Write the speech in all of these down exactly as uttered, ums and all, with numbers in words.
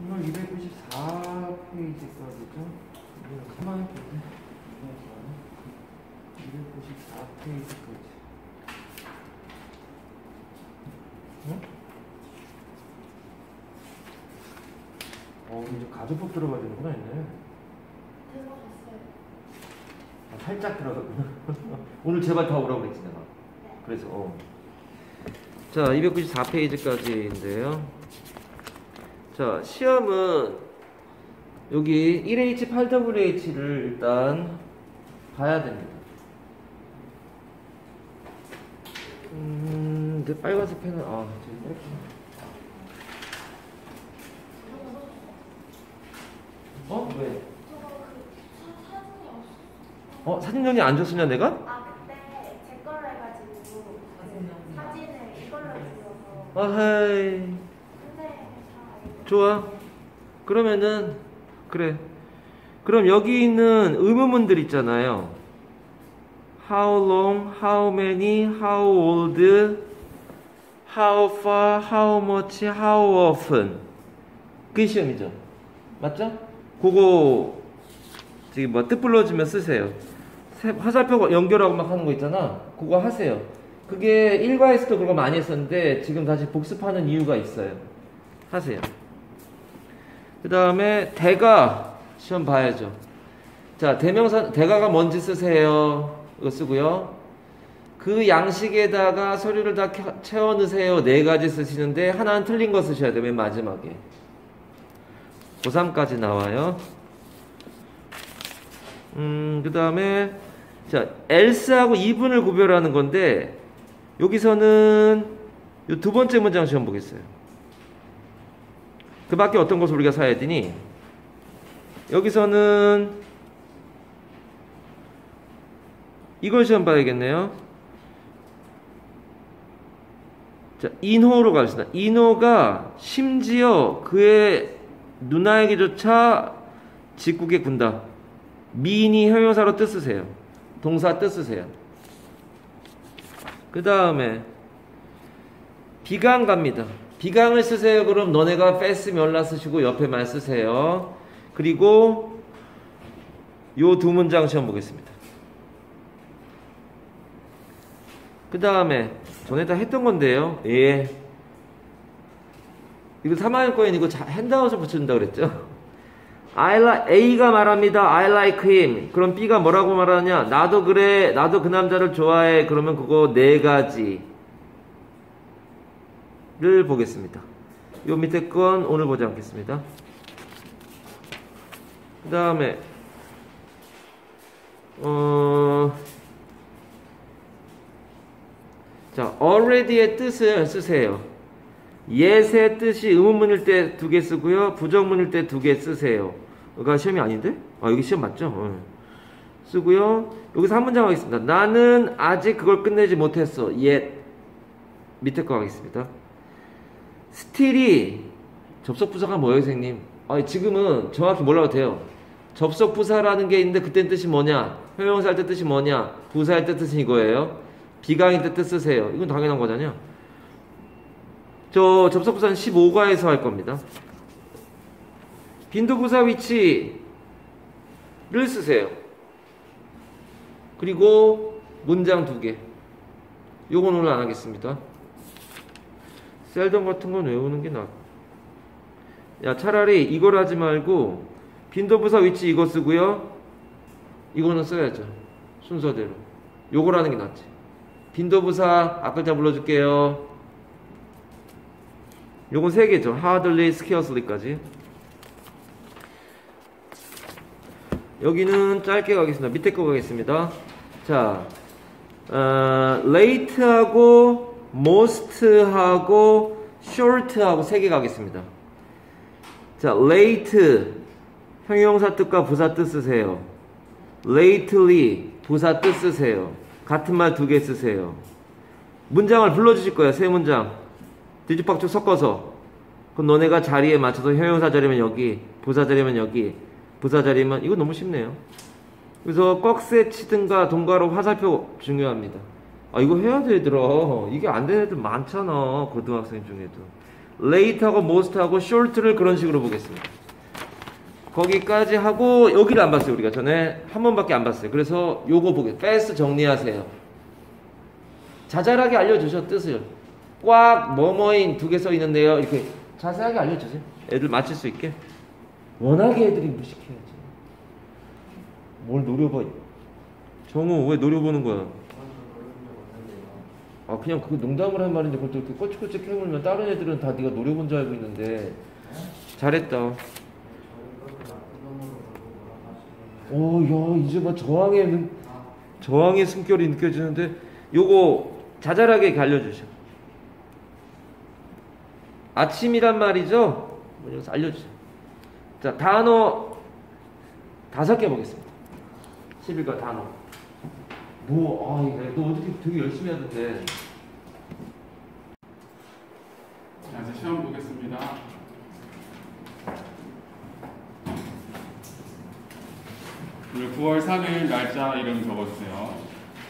오늘 이백구십사 페이지까지죠? 가만히 보세요. 이백구십사 페이지까지. 응? 어, 이제 가정법 들어가야 되는구나, 이제. 들어갔어요. 아, 살짝 들어갔구나. 오늘 제발 다 오라고 그랬지, 내가. 네. 그래서, 어. 자, 이백구십사 페이지까지인데요. 자, 시험은 여기 일 에이치 팔 더블유 에이치를 일단 봐야 됩니다. 음, 근데 빨간색 펜은, 아, 지금 이렇게. 어? 왜? 저거 그 사, 사진이 없어. 어? 사진 정리 안 줬으냐, 내가? 아 그때 제 걸로 해가지고 그 사진을 이걸로 찍어서. 아하이. 근데 다 알고. 좋아. 그러면은, 그래. 그럼 여기 있는 의문문들 있잖아요. How long, how many, how old, how far, how much, how often. 그게 시험이죠. 맞죠? 그거, 지금 뭐 뜻 불러주면 쓰세요. 화살표 연결하고 막 하는 거 있잖아. 그거 하세요. 그게 일과에서도 그거 많이 했었는데 지금 다시 복습하는 이유가 있어요. 하세요. 그 다음에 대가 시험 봐야죠. 자, 대명사 대가가 뭔지 쓰세요. 이거 쓰고요. 그 양식에다가 서류를 다 채워 넣으세요. 네 가지 쓰시는데 하나는 틀린 거 쓰셔야 돼요. 맨 마지막에. 고삼까지 나와요. 음, 그 다음에 자, else하고 even을 구별하는 건데 여기서는 이 두 번째 문장 시험 보겠어요. 그 밖에 어떤 것을 우리가 사야 되니? 여기서는 이걸 시험 봐야겠네요. 자, 인호로 가겠습니다. 인호가 심지어 그의 누나에게조차 직국에 군다. 미인이 형용사로 뜻 쓰세요. 동사 뜻 쓰세요. 그 다음에 비강 갑니다. 비강을 쓰세요. 그럼 너네가 패스 멸라 쓰시고 옆에 말 쓰세요. 그리고 요 두 문장 시험 보겠습니다. 그 다음에 전에 다 했던 건데요. 예. 이거 삼 학년 거엔 이거 핸드아웃을 붙여준다 그랬죠? I like, A가 말합니다. I like him. 그럼 B가 뭐라고 말하냐? 나도 그래. 나도 그 남자를 좋아해. 그러면 그거 네 가지를 보겠습니다. 요 밑에 건 오늘 보지 않겠습니다. 그 다음에 어... 자, already의 뜻을 쓰세요. yes의 뜻이 의문문일 때 두 개 쓰고요. 부정문일 때 두 개 쓰세요. 이거 시험이 아닌데? 아, 여기 시험 맞죠? 어. 쓰고요. 여기서 한 문장 하겠습니다. 나는 아직 그걸 끝내지 못했어. yet. 밑에 거 하겠습니다. still이 접속부사가 뭐예요, 선생님? 아, 지금은 정확히 몰라도 돼요. 접속부사라는 게 있는데 그때 뜻이 뭐냐? 형용사 할 때 뜻이 뭐냐? 부사 할 때 뜻은 이거예요. 비강일 때 뜻 쓰세요. 이건 당연한 거잖아요. 저 접속부사는 십오 과에서 할 겁니다. 빈도부사 위치를 쓰세요. 그리고 문장 두 개. 요건 오늘 안 하겠습니다. 셀덤 같은 건 외우는 게 나아. 야, 차라리 이걸 하지 말고 빈도부사 위치 이거 쓰고요. 이거는 써야죠. 순서대로. 요걸 하는 게 낫지. 빈도부사 앞글자 불러줄게요. 요건 세 개죠. hardly, scarcely까지. 여기는 짧게 가겠습니다. 밑에 거 가겠습니다. 자, 어, late하고 most하고 short하고 세 개 가겠습니다. 자, late 형용사 뜻과 부사 뜻 쓰세요. lately 부사 뜻 쓰세요. 같은 말 두 개 쓰세요. 문장을 불러주실 거예요. 세 문장. 뒤죽박죽 섞어서. 그럼 너네가 자리에 맞춰서 형용사 자리면 여기, 부사 자리면 여기, 부사 자리면 이거 너무 쉽네요. 그래서 꺽쇠 치든가 동가로 화살표 중요합니다. 아, 이거 해야 돼, 얘들아. 이게 안 되는 애들 많잖아. 고등학생 중에도. late하고 most하고 short를 그런 식으로 보겠습니다. 거기까지 하고 여기를 안 봤어요. 우리가 전에 한 번밖에 안 봤어요. 그래서 요거 보게 fast 정리하세요. 자잘하게 알려주셔 뜻을. 꽉 뭐뭐인 두 개 써 있는데요. 이렇게 자세하게 알려주세요. 애들 맞힐 수 있게. 워낙에 애들이 무식해야지. 뭘 노려봐. 정우 왜 노려보는 거야? 아 그냥 그 농담을 한 말인데 그걸 또 이렇게 꼬치꼬치 캐물면 다른 애들은 다 네가 노려본 줄 알고 있는데 잘했다. 오, 야 이제 막 저항의 능, 저항의 숨결이 느껴지는데 요거 자잘하게 이렇게 알려주셔. 아침이란 말이죠? 여기서 알려주세요. 자 단어 다섯 개 보겠습니다. 십일 과 단어. 뭐, 아, 이거 너 어떻게 되게 열심히 하던데. 자, 이제 시험 보겠습니다. 오늘 구월 삼일 날짜 이름 적어주세요.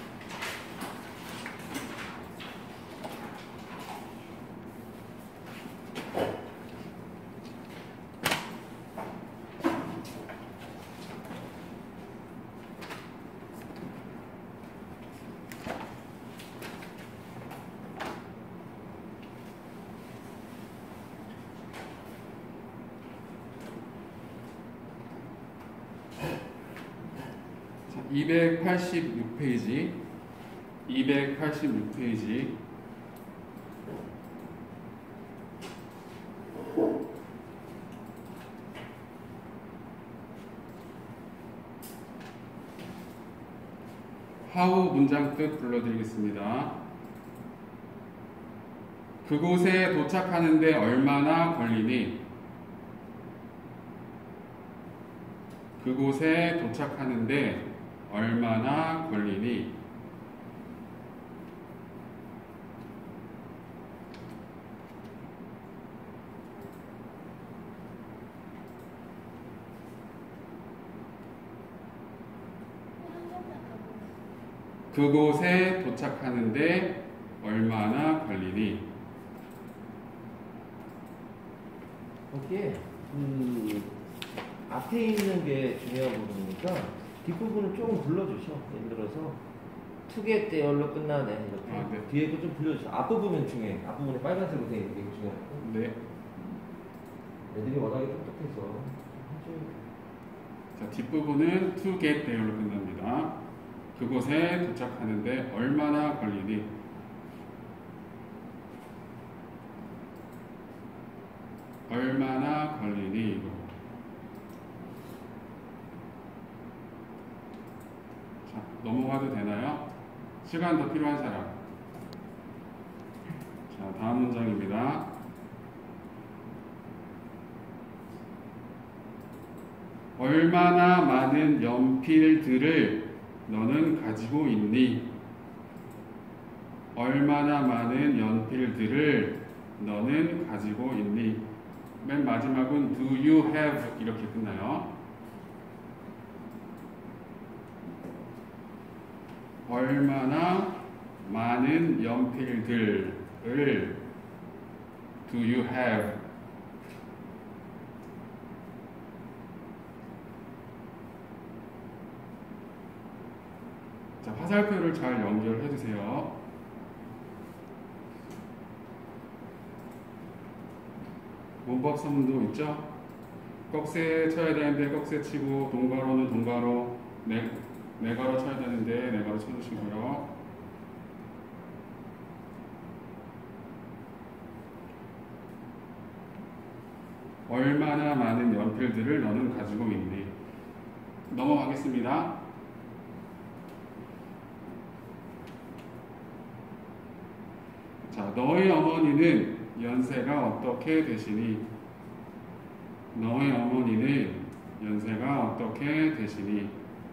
이백팔십육 페이지 이백팔십육 페이지 how 문장 뜻 불러드리겠습니다. 그곳에 도착하는데 얼마나 걸리니? 그곳에 도착하는데 얼마나 걸리니? 그곳에 도착하는데 얼마나 걸리니? 거기에 그 앞에 있는 게 중요한 부분이니까 뒷부분을 조금 불러주셔. 예를 들어서 투게 때열로 끝나네 이렇게. 아, 네. 뒤에 거 좀 불러주셔. 앞부분은 중요해. 앞부분에 빨간색으로 되어 있는 게 중요하고. 네. 애들이 워낙에 똑똑해서 해줘야 돼. 자, 뒷부분은 to get there로 끝납니다. 그곳에 도착하는데 얼마나 걸리니? 얼마나 걸리니? 이거. 자, 넘어가도 되나요? 시간 더 필요한 사람. 자, 다음 문장입니다. 얼마나 많은 연필들을 너는 가지고 있니? 얼마나 많은 연필들을 너는 가지고 있니? 맨 마지막은 do you have 이렇게 끝나요. 얼마나 많은 연필들을 do you have? 자, 화살표를 잘 연결해 주세요. 문법 선문도 있죠? 꺽쇠 쳐야 되는데 꺽쇠 치고 동가로는 동가로, 네, 네가로 쳐야 되는데 네가로 쳐주시고요. 얼마나 많은 연필들을 너는 가지고 있니? 넘어가겠습니다. 자, 너의 어머니는 연세가 어떻게 되시니? 너의 어머니는 연세가 어떻게 되시니?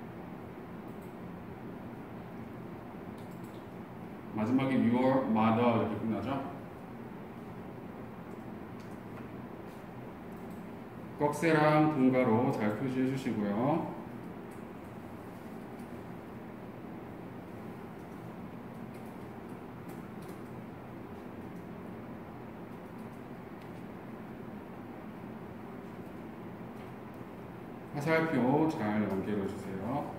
마지막에 your mother 이렇게 끝나죠? 꺽쇠랑 동가로 잘 표시해 주시고요. 화살표 잘 연결해 주세요.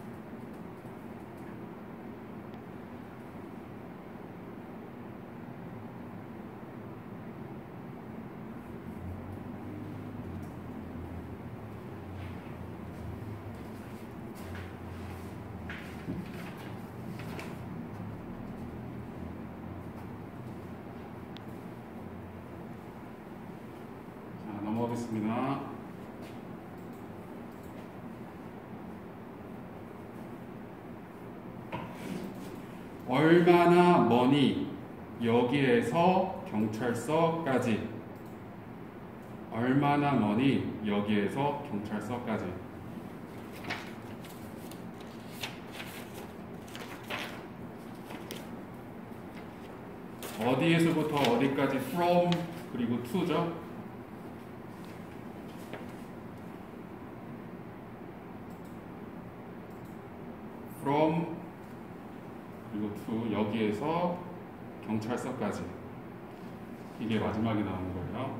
자, 넘어가겠습니다. 얼마나 머니 여기에서 경찰서까지. 얼마나 머니 여기에서 경찰서까지. 어디에서부터 어디까지 from 그리고 to죠. from 그리고 to 여기에서 경찰서까지. 이게 마지막에 나오는 거예요.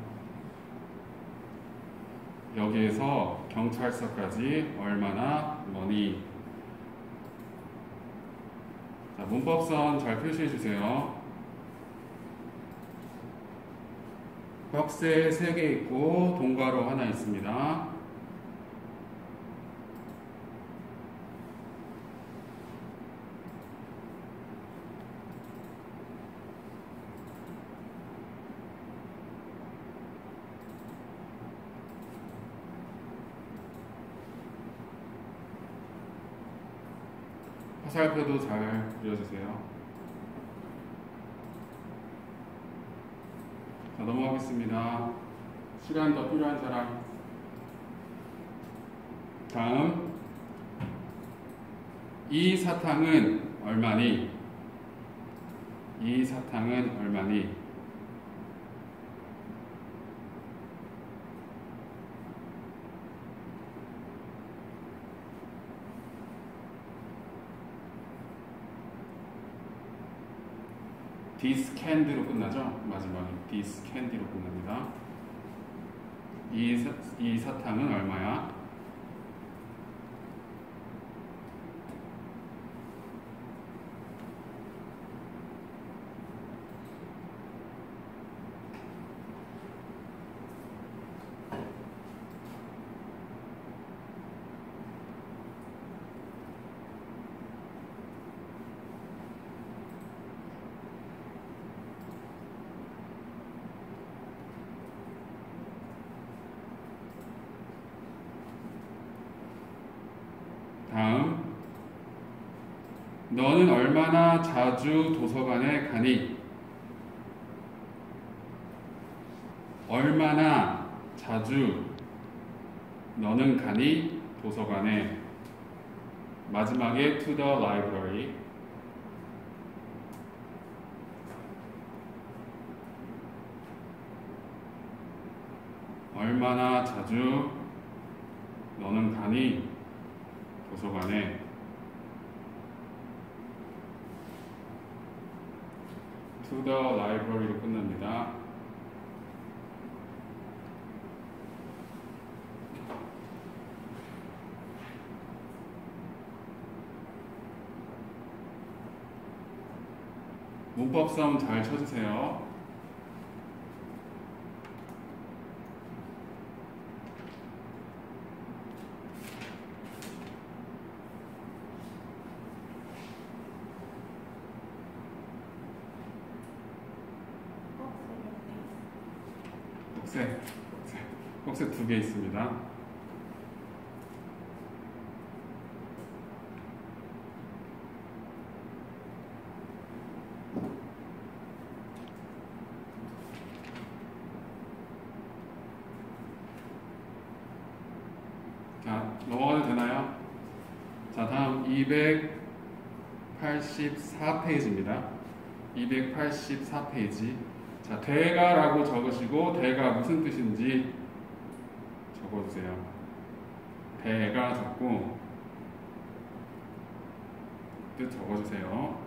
여기에서 경찰서까지 얼마나 머니. 자, 문법선 잘 표시해 주세요. 벽세 세 개 있고 동가로 하나 있습니다. 화살표도 잘 그려주세요. 자, 넘어가겠습니다. 시간 더 필요한 사람. 다음, 이 사탕은 얼마니? 이 사탕은 얼마니? This candy로 끝나죠? 마지막에 this candy로 끝납니다. 이, 사, 이 사탕은 얼마야? 다음, 너는 얼마나 자주 도서관에 가니? 얼마나 자주 너는 가니? 도서관에. 마지막에 to the library. 얼마나 자주 너는 가니? 도서관에. to the library로 끝납니다. 문법 싸움 잘 쳐주세요. 꼭세, 꼭세, 꼭세 두 개 있습니다. 자, 넘어가도 되나요? 자, 다음 이백팔십사 페이지입니다. 이백팔십사 페이지. 자, 대가라고 적으시고 대가 무슨 뜻인지 적어주세요. 대가 적고 뜻 적어주세요.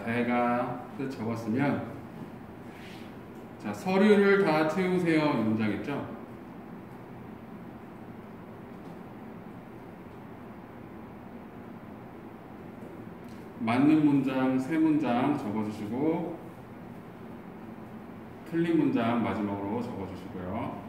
애가 뜻 적었으면 자, 서류를 다 채우세요. 이 문장 있죠? 맞는 문장 세 문장 적어주시고 틀린 문장 마지막으로 적어주시고요.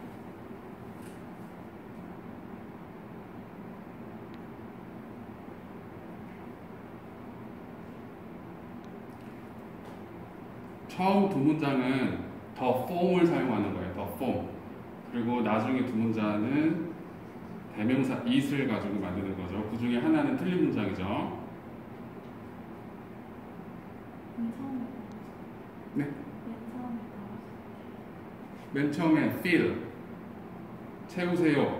처음 두 문장은 더 폼을 사용하는 거예요. 더 폼. 그리고 나중에 두 문장은 대명사 it을 가지고 만드는 거죠. 그 중에 하나는 틀린 문장이죠. 네. 맨 처음에 fill 채우세요.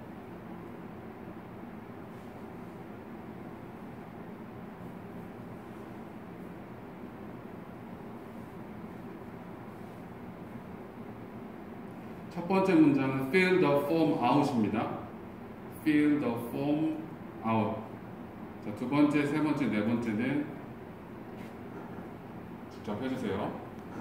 첫 번째 문장은 fill the form out입니다. fill the form out. 자, 두 번째, 세 번째, 네 번째는 직접 해주세요.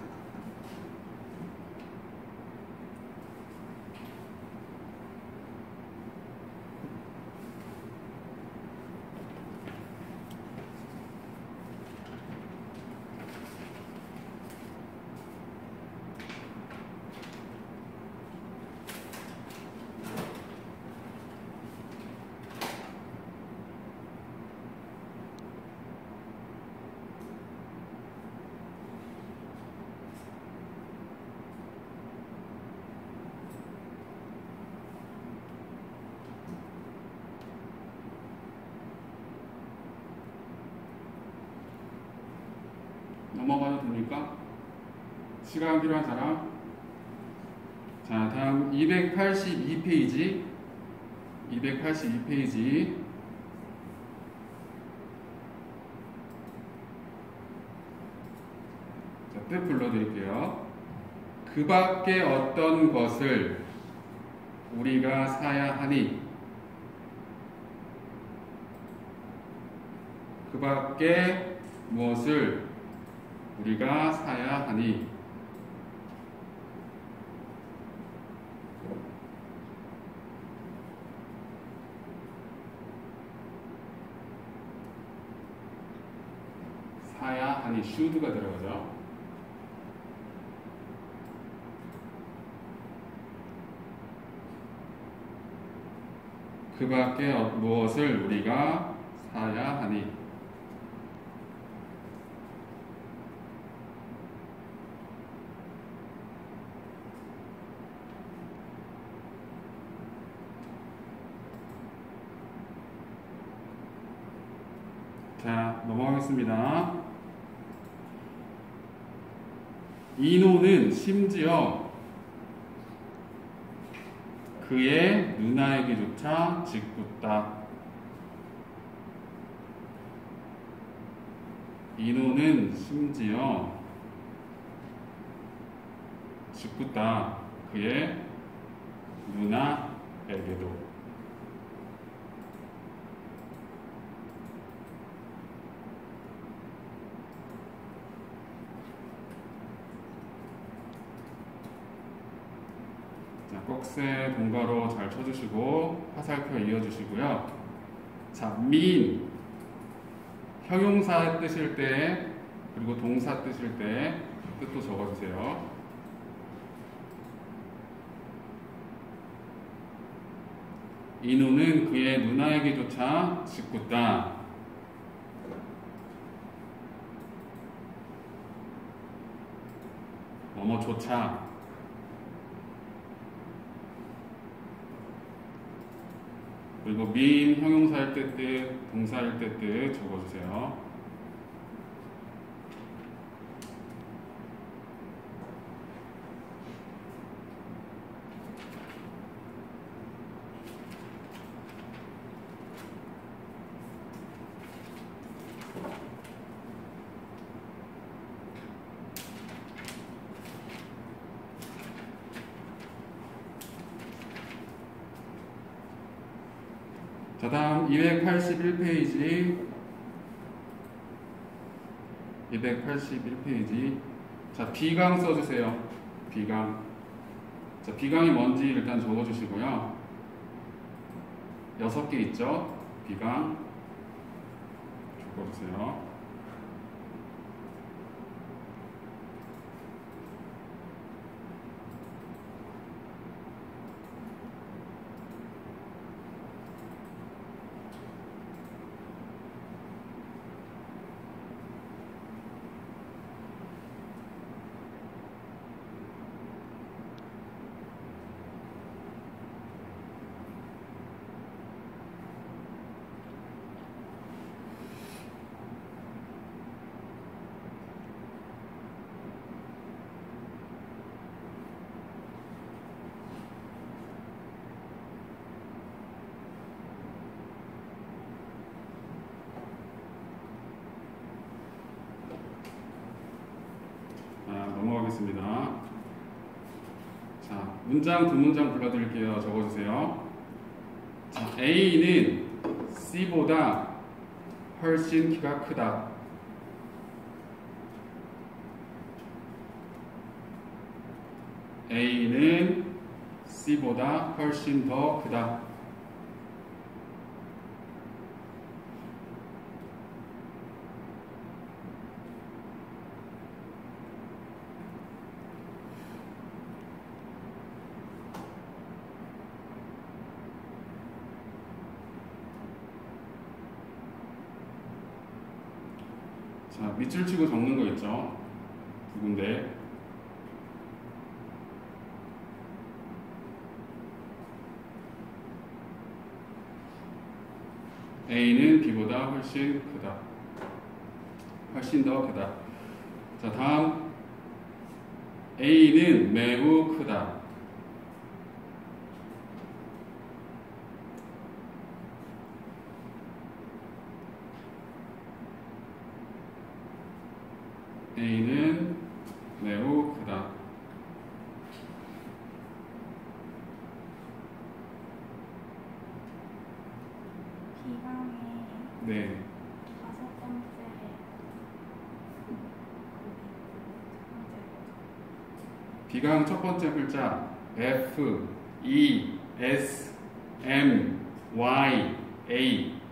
넘어가도 됩니까? 시간 필요한 사람? 자, 다음 이백팔십이 페이지. 이백팔십이 페이지. 자, 뜻 불러드릴게요. 그 밖에 어떤 것을 우리가 사야 하니? 그 밖에 무엇을 우리가 사야 하니? 사야 하니 should가 들어가죠. 그 밖에 무엇을 우리가 사야 하니? 자, 넘어가겠습니다. 이노는 심지어 그의 누나에게조차 짓궂다. 이노는 심지어 짓궂다. 그의 누나에게도. 꺽쇠 동가로 잘 쳐주시고 화살표 이어주시고요. 자, mean 형용사 뜻일 때 그리고 동사 뜻일 때 뜻도 적어주세요. 이노는 그의 누나에게조차 짓궂다. 뭐뭐조차. 그리고 mean 형용사일 때 뜻, 동사일 때 뜻 적어주세요. 자, 다음 이백팔십일 페이지. 이백팔십일 페이지. 자, 비강 써주세요. 비강. 자, 비강이 뭔지 일단 적어주시고요. 여섯 개 있죠? 비강. 적어주세요. 넘어가겠습니다. 자, 문장 두 문장 불러드릴게요. 적어주세요. 자, A는 C보다 훨씬 키가 크다. A는 C보다 훨씬 더 크다. 자, 밑줄 치고 적는 거 있죠? 두 군데. A는 B보다 훨씬 크다. 훨씬 더 크다. 자, 다음. A는 매우 크다. A는 매우 크다. 비강의 네. 다섯 번째 비강 첫 번째 글자 F, E, S, M, Y, A.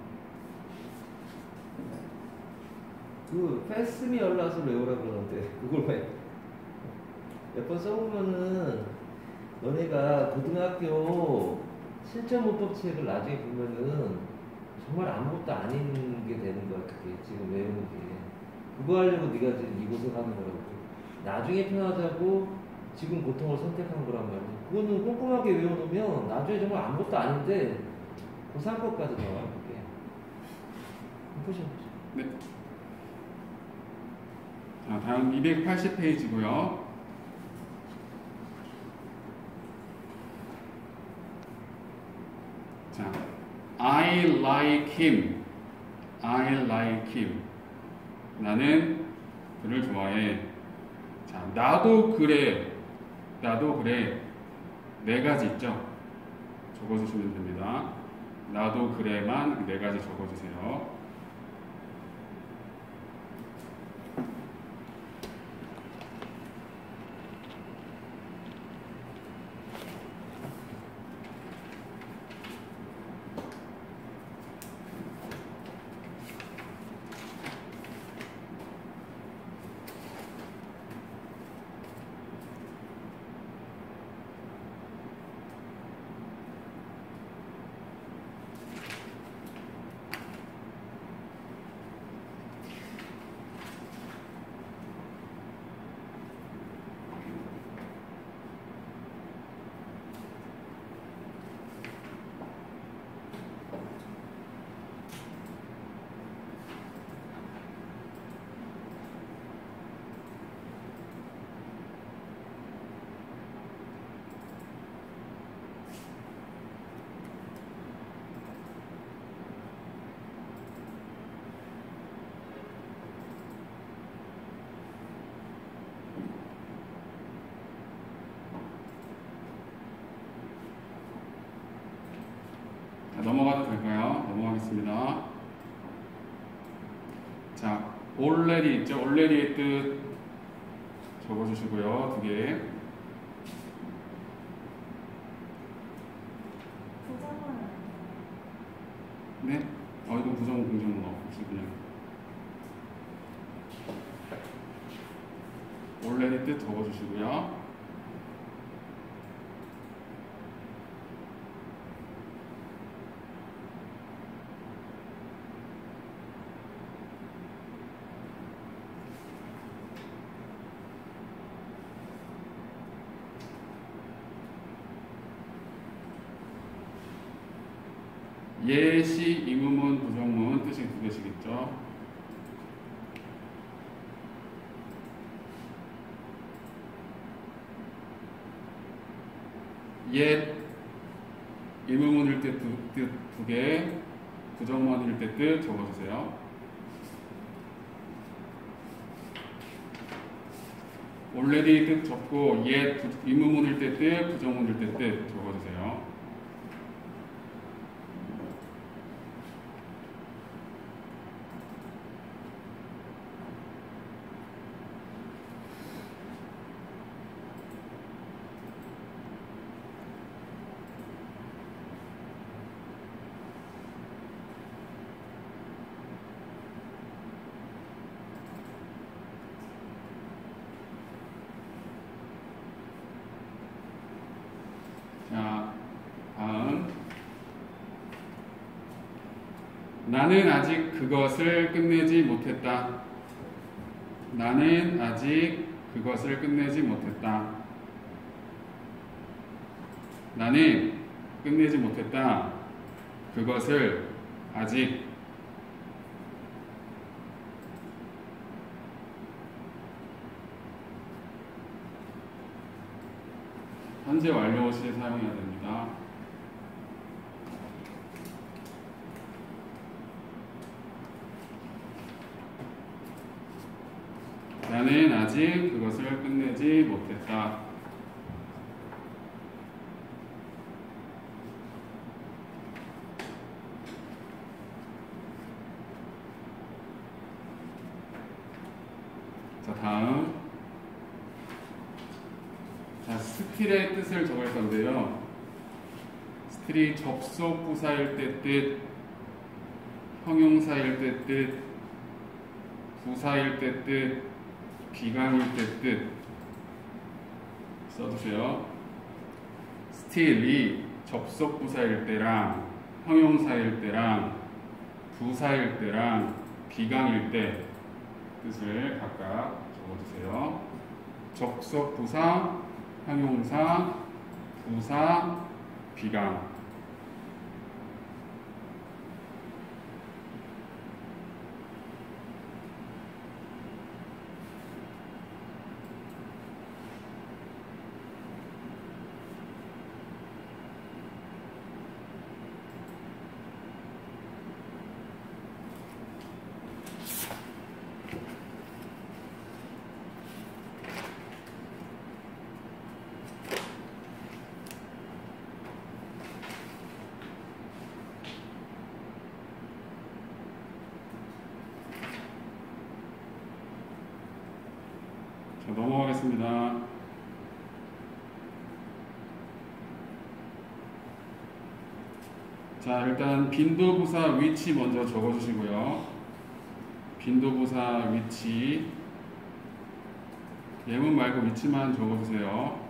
그 패스미 열라서 외우라 그러는데 그걸 왜 몇 번 써보면은 너네가 고등학교 실전 문법 책을 나중에 보면은 정말 아무것도 아닌 게 되는 거야. 그게 지금 외우는 게 그거 하려고 네가 지금 이 고생하는 거라고. 나중에 편하자고 지금 고통을 선택한 거란 말이야. 그거는 꼼꼼하게 외워놓으면 나중에 정말 아무것도 아닌데 고삼 것까지 나와. 그게 보시면 네. 자, 다음 이백팔십 페이지고요. 자, I like him. I like him. 나는 그를 좋아해. 자, 나도 그래. 나도 그래. 네 가지 있죠? 적어주시면 됩니다. 나도 그래만 네 가지 적어주세요. 자, 넘어가도 될까요? 넘어가겠습니다. 자, already 있죠? already의 뜻 적어주시고요. 두 개. 부정은 네? 어, 이거 부정 공정은 없이 그냥 already 뜻 적어주시고요. 예시, 의문문, 부정문 뜻이 두 개씩있죠. 옛 의문문일 때 두 개, 부정문일 때 뜻 적어주세요. already 뜻 적고 옛 의문문일 때 뜻, 부정문일 때 뜻 적어주세요. 자, 다음. 나는 아직 그것을 끝내지 못했다. 나는 아직 그것을 끝내지 못했다. 나는 끝내지 못했다. 그것을 아직 현재 완료 시에 사용해야 됩니다. 나는 아직 그것을 끝내지 못했다. 자, 다음. 자, 스틸의 뜻을 적을 건데요. 스틸이 접속 부사일 때 뜻, 형용사일 때 뜻, 부사일 때 뜻, 비강일 때 뜻 써주세요. 스틸이 접속 부사일 때랑 형용사일 때랑 부사일 때랑 비강일 때 뜻을 각각 적어주세요. 접속 부사, 형용사, 부사, 비강. 자, 넘어가겠습니다. 자, 일단 빈도부사 위치 먼저 적어주시고요. 빈도부사 위치, 예문 말고 위치만 적어주세요.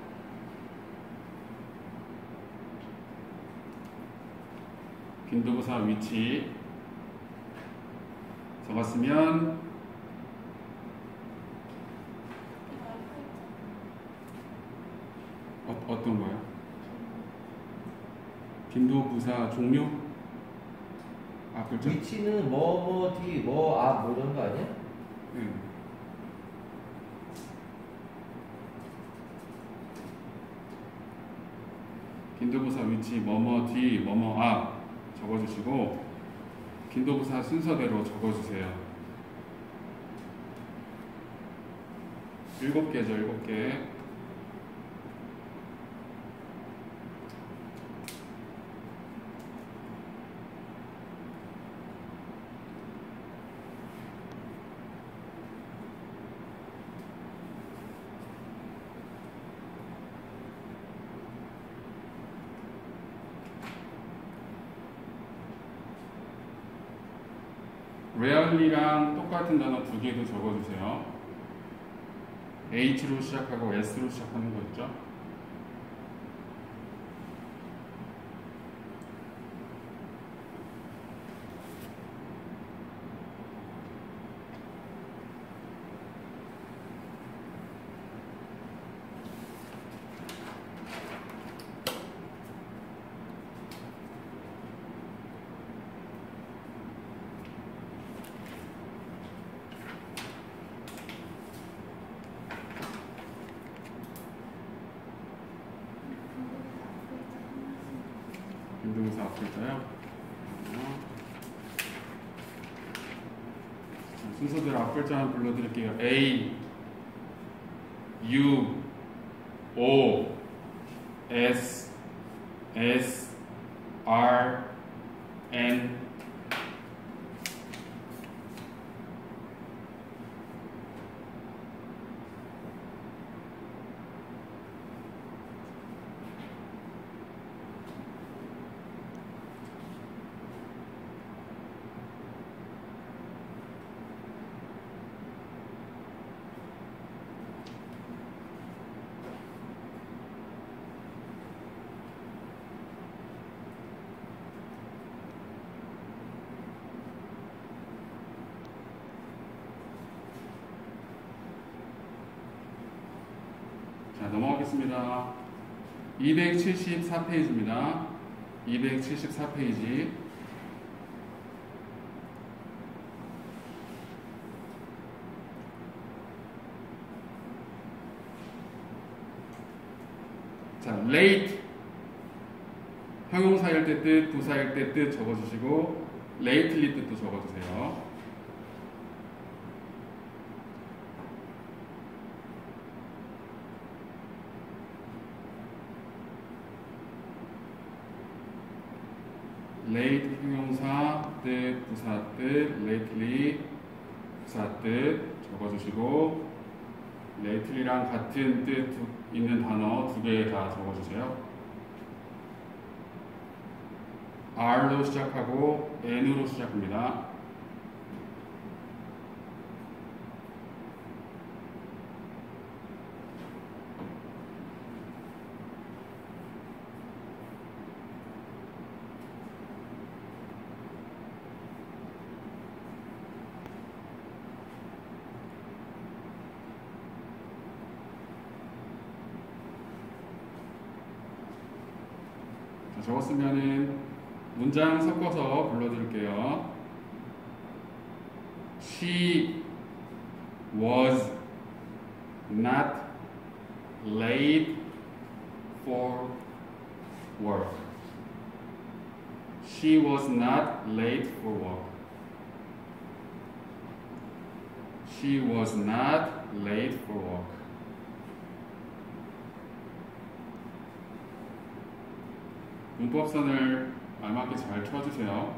빈도부사 위치 적었으면 어, 어떤 거요? 빈도부사 종류? 아, 그렇죠? 위치는 뭐, 뭐, 뒤, 뭐, 앞, 뭐 이런 거 아니야? 네. 빈도부사 위치 뭐뭐 뒤, 뭐뭐 앞 적어주시고 빈도부사 순서대로 적어주세요. 일곱 개죠, 일곱 개. rarely랑 똑같은 단어 두 개도 적어주세요. H로 시작하고 S로 시작하는 거 있죠? 비동사 앞글자요. 순서대로 앞글자 한번 불러드릴게요. A, U, O, S, S, R, N. 자, 넘어가겠습니다. 이백칠십사 페이지입니다. 이백칠십사 페이지. 자, late 형용사일 때 뜻, 부사일 때 뜻 적어주시고 lately 뜻도 적어주세요. late 형용사 뜻, 부사 뜻, lately 부사 뜻 적어주시고 lately랑 같은 뜻 있는 단어 두 개 다 적어주세요. R로 시작하고 N으로 시작합니다. 자, 적었으면은 문장 섞어서 불러드릴게요. She was not late for work. She was not late for work. She was not late for work. 문법선을 알맞게 잘 쳐주세요.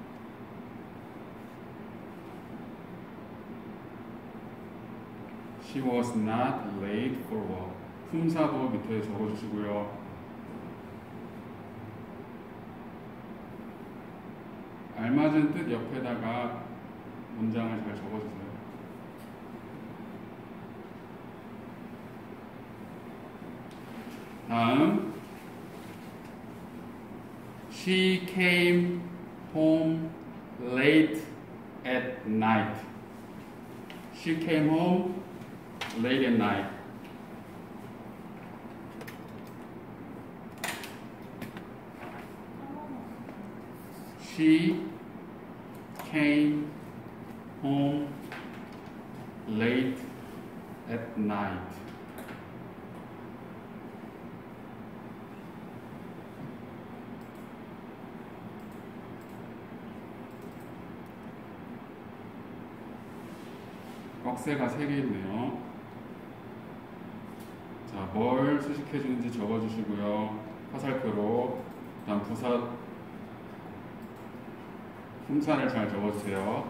She was not late for work. 품사도 밑에 적어주시고요. 알맞은 뜻 옆에다가 문장을 잘 적어주세요. 다음 She came home late at night. She came home late at night. She came home late at night. 꺽쇠가 세 개 있네요. 자, 뭘 수식해 주는지 적어 주시고요. 화살표로. 다음 부사 품사를 잘 적어 주세요.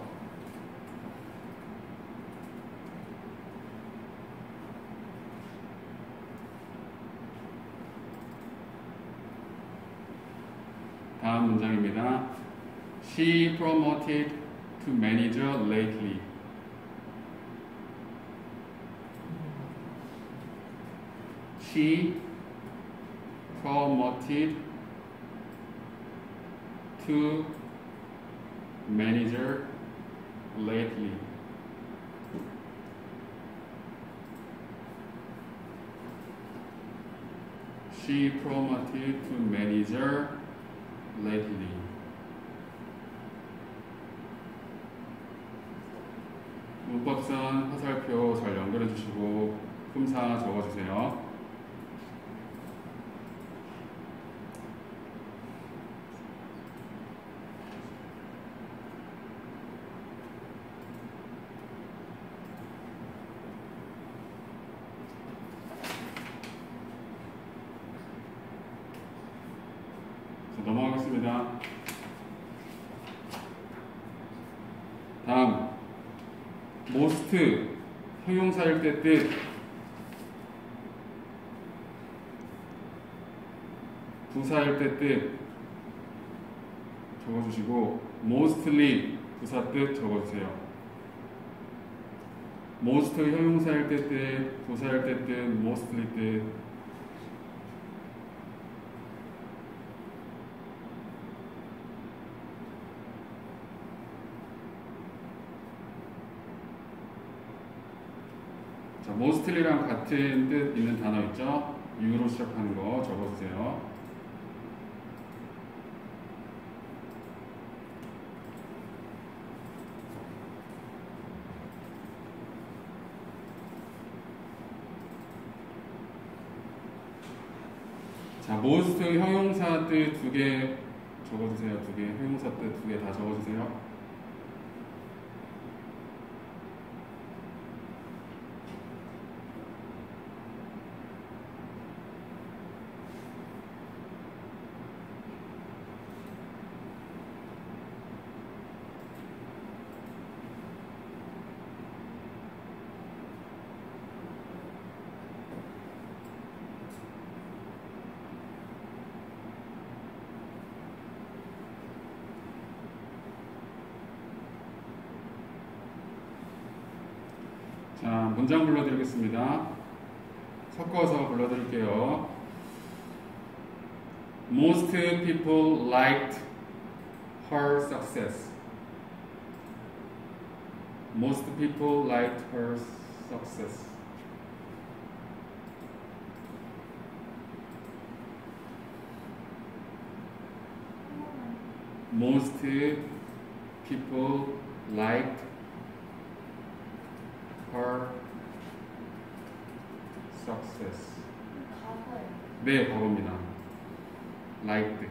다음 문장입니다. She promoted to manager lately. She promoted to manager lately. She promoted to manager lately. 문법선 화살표 잘 연결해 주시고 품사 적어 주세요. 넘어가겠습니다. 다음 most 형용사일 때 뜻 부사일 때 뜻 적어주시고 mostly 부사 뜻 적어주세요. most 형용사일 때 뜻 부사일 때 뜻 mostly 뜻 자, mostly랑 같은 뜻 있는 단어 있죠? U로 시작하는 거 적어주세요. 자, most 형용사 뜻 두 개 적어주세요. 두 개, 형용사 뜻 두 개 다 적어주세요. 자, 문장 불러드리겠습니다. 섞어서 불러드릴게요. Most people liked her success. Most people liked her success. Most people liked her success. 과거에 네, 과거입니다. liked.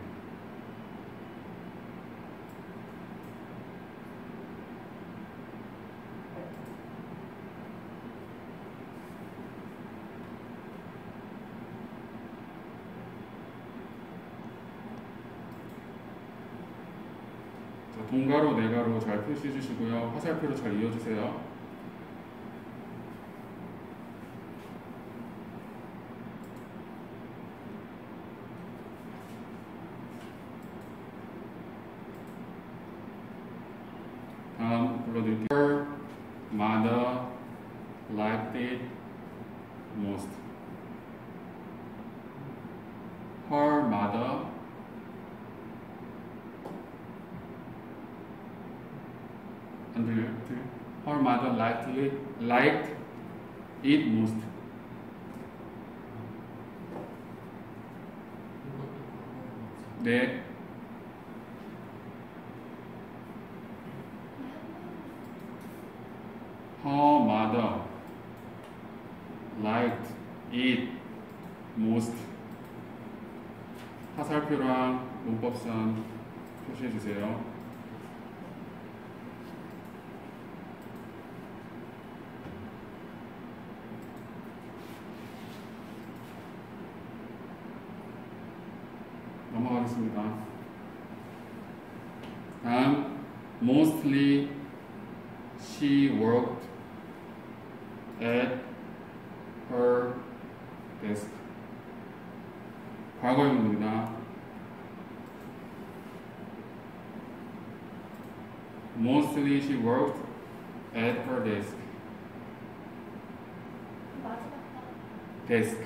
자, 동가로 네가로 잘 표시해 주시고요. 화살표로 잘 이어주세요. 다음 불러드릴게요. Her mother liked it most. Her mother 안 들려요? 들려요? Her mother liked it, liked it most. 네. Her mother liked it most. 화살표랑 문법상 표시해 주세요. 넘어가겠습니다. 다음, mostly she worked at her desk. 과거형입니다. Mostly she worked at her desk. 마지막 desk.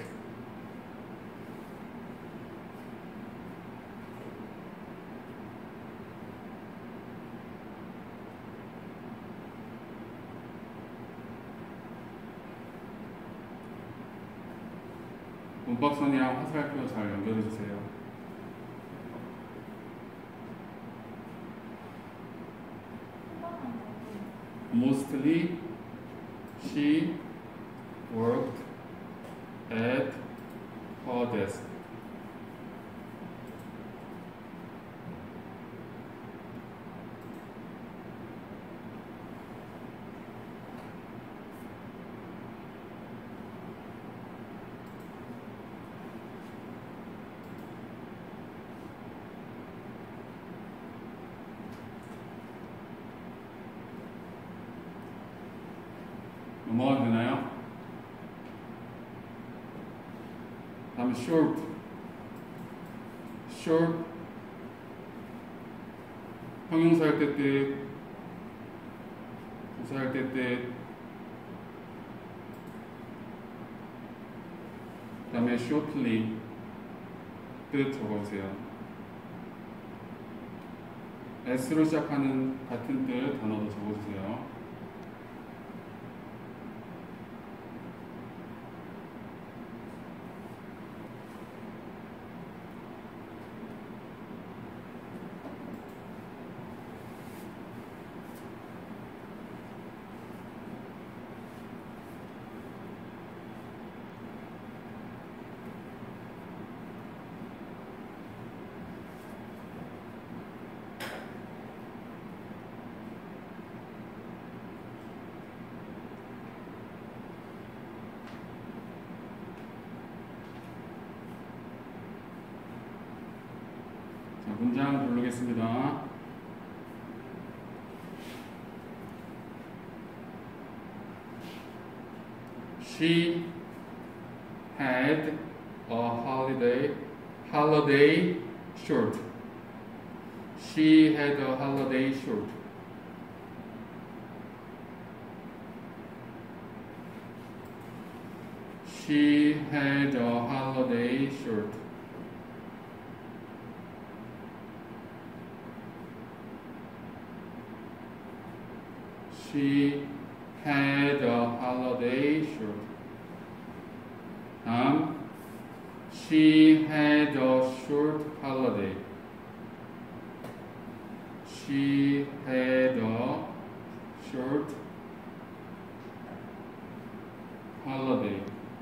문법선이랑 화살표 잘 연결해 주세요. Mostly she worked at her desk. 넘어가도 되나요? 다음에 short. short. 형용사할 때 뜻, 부사할 때 뜻. 다음에 shortly. 뜻 적어주세요. S로 시작하는 같은 뜻 단어도 적어주세요. 자, 문장 부르겠습니다. She had a holiday holiday shoot. She had a holiday shoot. She had a holiday shoot. She had a holiday shoot. 다음, she had a short holiday. She had a short holiday.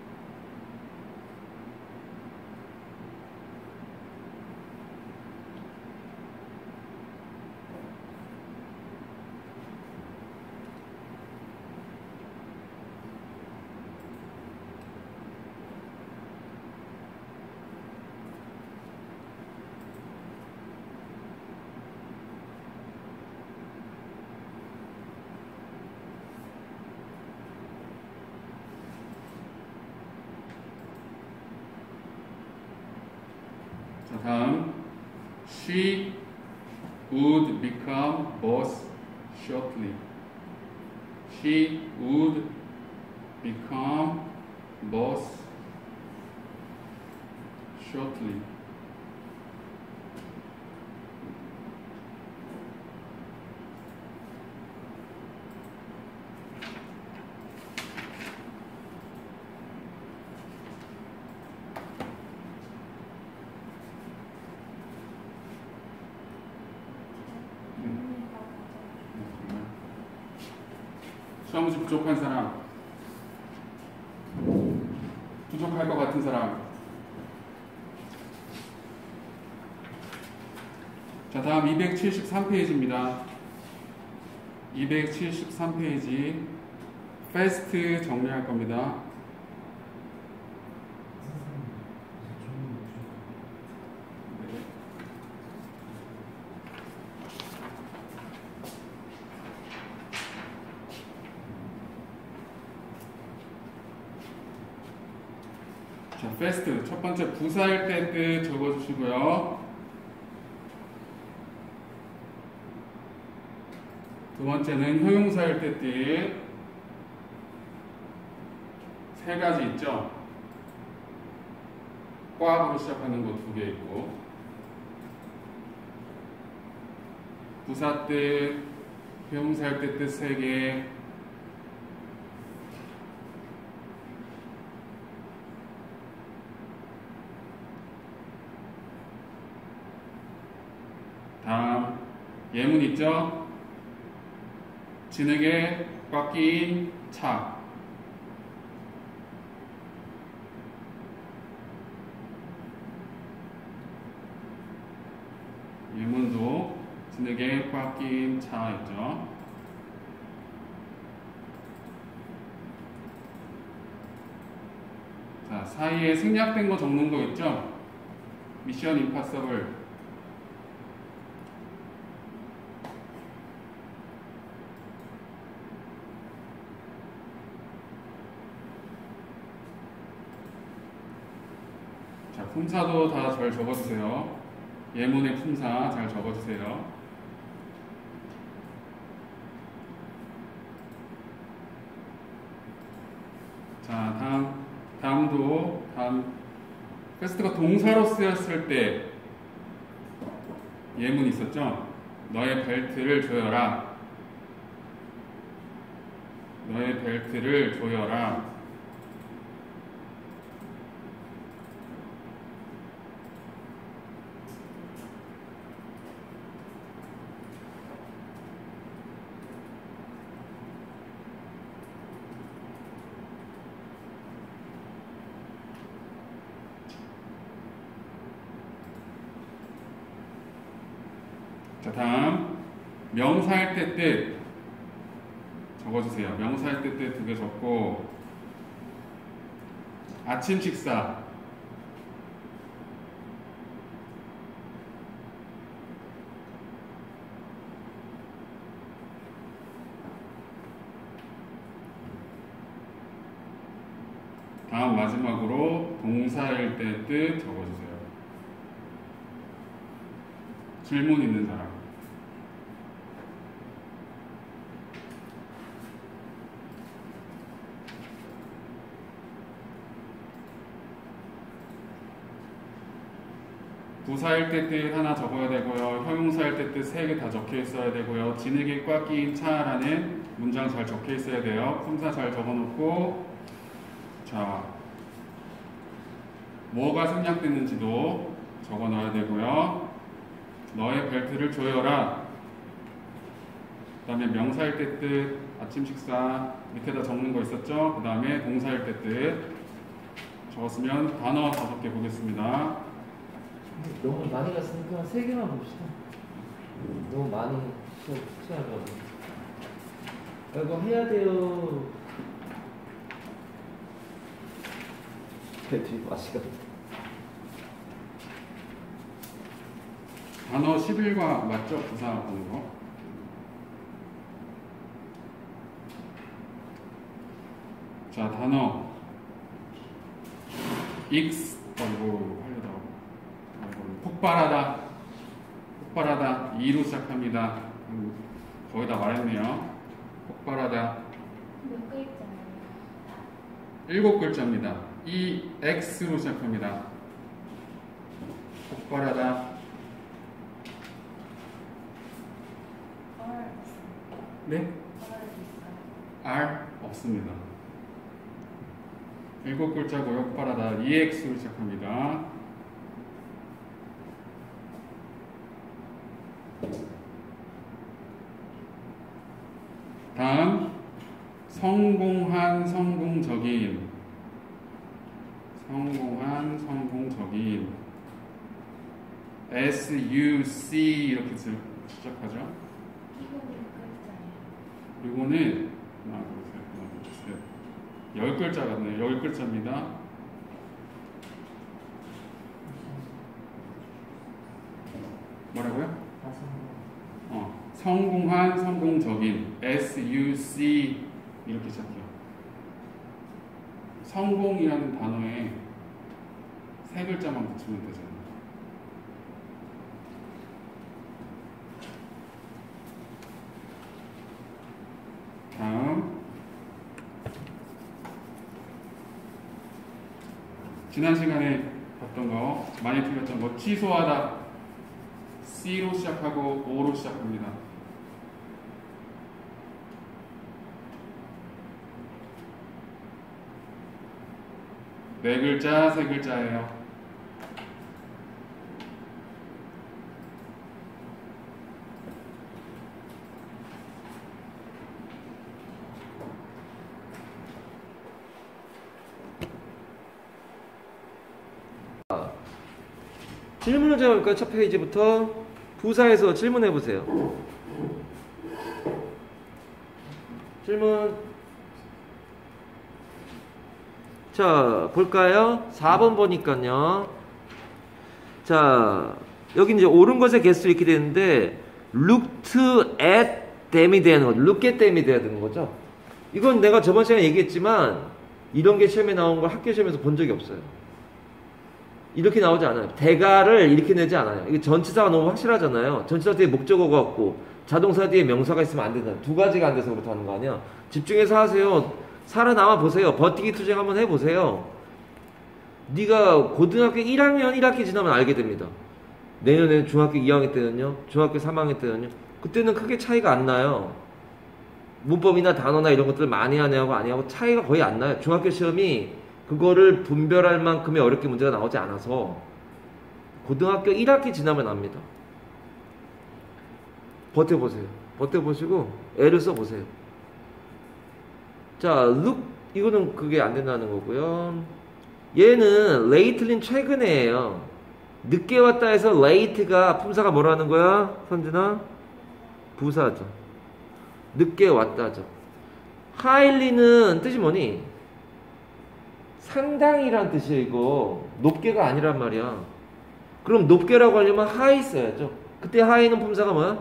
자, 다음, she would become boss shortly. She would become boss shortly. 수학 문제 부족한 사람, 부족할 것 같은 사람. 자, 다음 이백칠십삼 페이지입니다. 이백칠십삼 페이지 패스트 정리할 겁니다. 자, 패스트 첫 번째 부사할 때 뜻 적어주시고요. 두 번째는 형용사일 때 뜻. 세 가지 있죠? 꽉으로 시작하는 거 두 개 있고, 부사 뜻, 형용사일 때 뜻 세 개, 다음 예문 있죠? 진흙에 꽉 낀 차. 예문도 진흙에 꽉 낀 차 있죠? 자, 사이에 생략된 거 적는 거 있죠? 미션 임파서블. 자, 품사도 다 잘 적어주세요. 예문의 품사 잘 적어주세요. 자, 다음, 다음도, 다음, 패스트가 동사로 쓰였을 때 예문 있었죠? 너의 벨트를 조여라. 너의 벨트를 조여라. 자, 다음 명사할 때 뜻 적어주세요. 명사할 때 뜻 두 개 적고, 아침 식사. 다음 마지막으로 동사일 때 뜻 적어주세요. 질문 있는 사람. 부사일 때 뜻 하나 적어야 되고요. 형용사일 때 뜻 세 개 다 적혀 있어야 되고요. 진흙에 꽉 낀 차라는 문장 잘 적혀 있어야 돼요. 품사 잘 적어놓고, 자, 뭐가 생략됐는지도 적어 놔야 되고요. 너의 벨트를 조여라. 그 다음에 명사일 때 뜻, 아침 식사 밑에다 적는 거 있었죠? 그 다음에 동사일 때 뜻 적었으면 단어 다섯 개 보겠습니다. 너무 많이 갔으니까 한 세 개만 봅시다. 너무 많이 시작하고. 이거 해야 돼요. 배터리 마시가. 단어 십일과 맞죠? 부사 보는 거. 자, 단어 X, 어이구 하려다가 폭발하다, 폭발하다 이로 시작합니다. 음, 거의 다 말했네요. 폭발하다 몇 글자예요? 일곱 글자입니다. 이 X로 시작합니다. 폭발하다. R 네? R 있어요. R 없습니다. 일곱 글자고요. 폭발하다 이 X로 시작합니다. 다음 성공한, 성공적인. 성공한, 성공적인. S, U, C 이렇게 시작하죠. 이건 몇 글자예요? 이거는 하나, 둘, 셋, 하나, 둘, 셋. 열 글자 같네요. 열 글자입니다. 뭐라고요? 어, 성공한, 성공적인. S, U, C 이렇게 시작해요. 성공이라는 단어에 세 글자만 붙이면 되잖아요. 지난 시간에 봤던 거 많이 틀렸던 거 취소하다 C로 시작하고 O로 시작합니다. 네 글자, 세 글자예요. 질문을 제가 첫 페이지부터 부사에서 질문해 보세요. 질문. 자, 볼까요? 사 번 보니까요. 자, 여기 이제 옳은 것의 개수 이렇게 되는데 looked at them이 되는 거죠. look at them이 돼야 되는 거죠. 이건 내가 저번 시간에 얘기했지만 이런 게 시험에 나온 걸 학교 시험에서 본 적이 없어요. 이렇게 나오지 않아요. 대가를 이렇게 내지 않아요. 이게 전치사가 너무 확실하잖아요. 전치사 뒤에 목적어가 없고 자동사 뒤에 명사가 있으면 안 된다. 두 가지가 안 돼서 그렇다는 거 아니야. 집중해서 하세요. 살아남아 보세요. 버티기 투쟁 한번 해보세요. 네가 고등학교 일 학년 일 학기 지나면 알게 됩니다. 내년에 중학교 이 학년 때는요. 중학교 삼 학년 때는요. 그때는 크게 차이가 안 나요. 문법이나 단어나 이런 것들 많이 하냐고 안 하냐고 차이가 거의 안 나요. 중학교 시험이 그거를 분별할 만큼의 어렵게 문제가 나오지 않아서 고등학교 일 학기 지나면 압니다. 버텨보세요. 버텨보시고 애를 써보세요. 자, look 이거는 그게 안 된다는 거고요. 얘는 late는 최근에예요. 늦게 왔다 해서 late가 품사가 뭐라는 거야? 선진아? 부사죠. 늦게 왔다죠. highly는 뜻이 뭐니? 상당히란 뜻이에요. 이거 높게가 아니란 말이야. 그럼 높게라고 하려면 high 써야죠. 그때 high는 품사가 뭐야?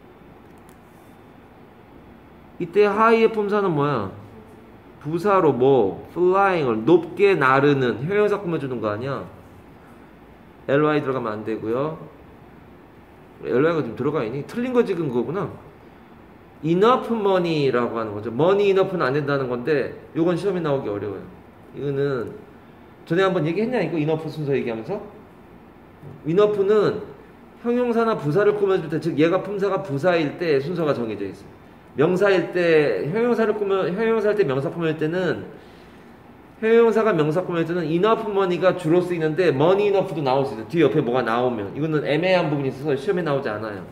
이때 high의 품사는 뭐야? 부사로 뭐 flying을 높게 나르는 형용사 꾸며주는 거 아니야? ly 들어가면 안 되고요. ly가 좀 들어가 있니? 틀린 거 지금 그거구나. enough money라고 하는 거죠. money enough는 안 된다는 건데 요건 시험에 나오기 어려워요. 이거는 전에 한번 얘기했냐 이거 enough 순서 얘기하면서? enough는 형용사나 부사를 꾸며줄 때, 즉 얘가 품사가 부사일 때 순서가 정해져 있어요. 명사일 때 형용사를 꾸며 형용사일 때 명사 꾸밀 때는 형용사가 명사 꾸밀 때는 enough money가 주로 쓰이는데 money enough도 나올 수 있어요. 뒤에 옆에 뭐가 나오면 이거는 애매한 부분이 있어서 시험에 나오지 않아요.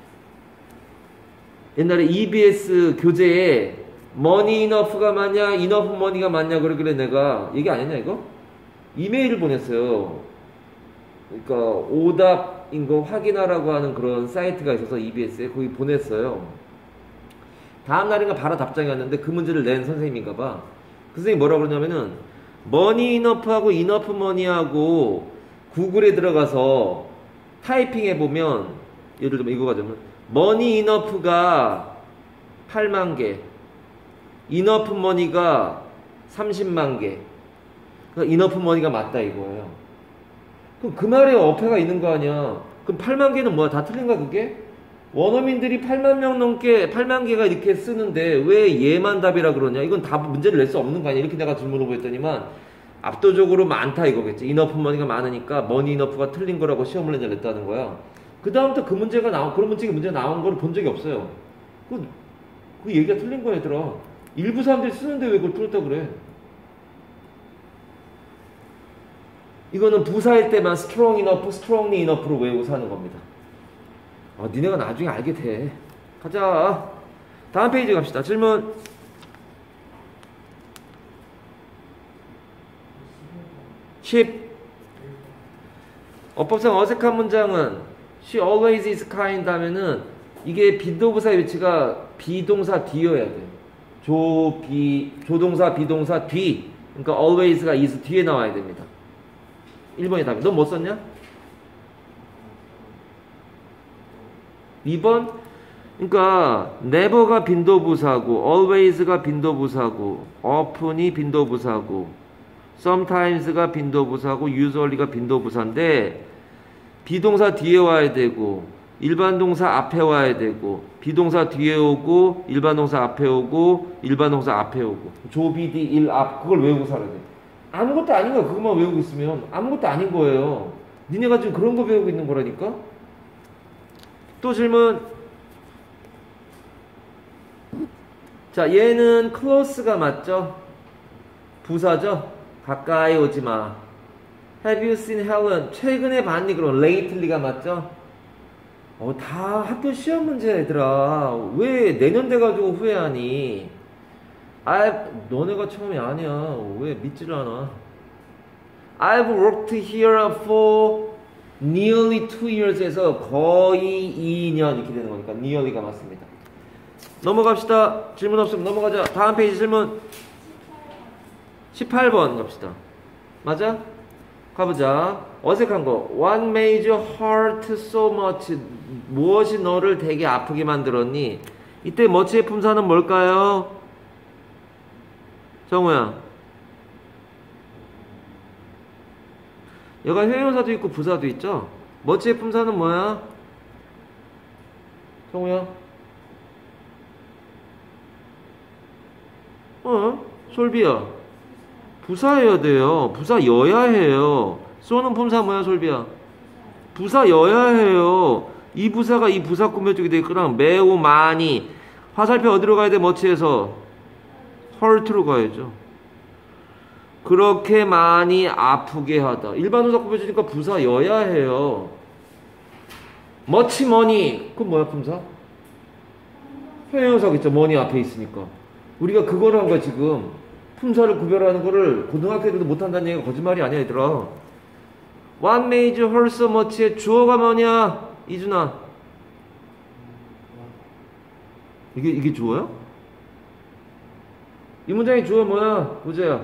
옛날에 이비에스 교재에 money enough가 맞냐 enough money가 맞냐 그러길래 내가 얘기 안 했냐 이거? 이메일을 보냈어요. 그러니까 오답인 거 확인하라고 하는 그런 사이트가 있어서 이비에스에 거기 보냈어요. 다음 날인가 바로 답장이 왔는데 그 문제를 낸 선생님인가 봐. 그 선생님이 뭐라고 그러냐면은 money enough하고 enough money하고 구글에 들어가서 타이핑 해보면 예를 들면 이거 가자면 money enough가 팔만 개 enough money가 삼십만 개 그러니까 enough money가 맞다 이거예요. 그럼 그 말에 어폐가 있는 거 아니야. 그럼 팔만 개는 뭐야? 다 틀린가 그게? 원어민들이 팔만 명 넘게 팔만 개가 이렇게 쓰는데 왜 얘만 답이라 그러냐? 이건 답 문제를 낼 수 없는 거 아니야? 이렇게 내가 질문을 보였더니만 압도적으로 많다 이거겠지. enough money가 많으니까 money enough가 틀린 거라고 시험을 냈다는 거야. 그 다음부터 그 문제가 나온 그런 문제가 문제 나온 걸 본 적이 없어요. 그, 그 얘기가 틀린 거야 얘들아. 일부 사람들이 쓰는데 왜 그걸 틀렸다 그래? 이거는 부사일 때만 strong enough, strongly enough로 외우고 사는 겁니다. 아, 니네가 나중에 알게 돼. 가자. 다음 페이지 갑시다. 질문. 십. 어법상 어색한 문장은 she always is kind 하면은 이게 빈도부사의 위치가 비동사 뒤여야 돼. 조, 비, 조동사, 비동사 뒤. 그러니까 always가 is 뒤에 나와야 됩니다. 일 번이 답이야. 넌 뭐 썼냐? 이 번? 그러니까 never가 빈도부사고 always가 빈도부사고 often이 빈도부사고 sometimes가 빈도부사고 usually가 빈도부사인데 비동사 뒤에 와야 되고 일반 동사 앞에 와야 되고 비동사 뒤에 오고 일반 동사 앞에 오고 일반 동사 앞에 오고 조비디 일 앞 그걸 외우고 살아야 돼. 아무것도 아닌 거야. 그것만 외우고 있으면 아무것도 아닌 거예요. 니네가 지금 그런 거 배우고 있는 거라니까. 또 질문. 자, 얘는 close가 맞죠? 부사죠? 가까이 오지 마. Have you seen Helen? 최근에 봤니? 그럼 lately가 맞죠? 어, 다 학교 시험 문제야, 얘들아. 왜 내년 돼가지고 후회하니? I've, 너네가 처음이 아니야. 왜 믿지를 않아? I've worked here for nearly two years에서 거의 이 년 이렇게 되는 거니까 nearly가 맞습니다. 넘어갑시다. 질문 없으면 넘어가자. 다음 페이지 질문 십팔 번 갑시다. 맞아? 가보자. 어색한 거. What made your heart so much? 무엇이 너를 되게 아프게 만들었니? 이때 much의 품사는 뭘까요? 정우야. 여가 형용사도 있고 부사도 있죠? much의 품사는 뭐야? 정우야. 어? 솔비야. 부사여야 돼요. 부사여야 해요. 쏘는 품사 뭐야, 솔비야? 부사여야 해요. 이 부사가 이 부사 꾸며주게 돼 있거나 매우 많이. 화살표 어디로 가야 돼? 머치에서 hurt로 가야죠. 그렇게 많이 아프게 하다. 일반 부사 꾸며주니까 부사여야 해요. much money. 그건 뭐야, 품사? 형용사겠죠. money 앞에 있으니까. 우리가 그거를 한 거야, 지금. 품사를 구별하는 거를 고등학교 애들도 못한다는 얘기가 거짓말이 아니야, 얘들아. What made you hurt so much의 주어가 뭐냐? 이준아. 이게, 이게 주어야? 이 문장의 주어 뭐야? 우재야.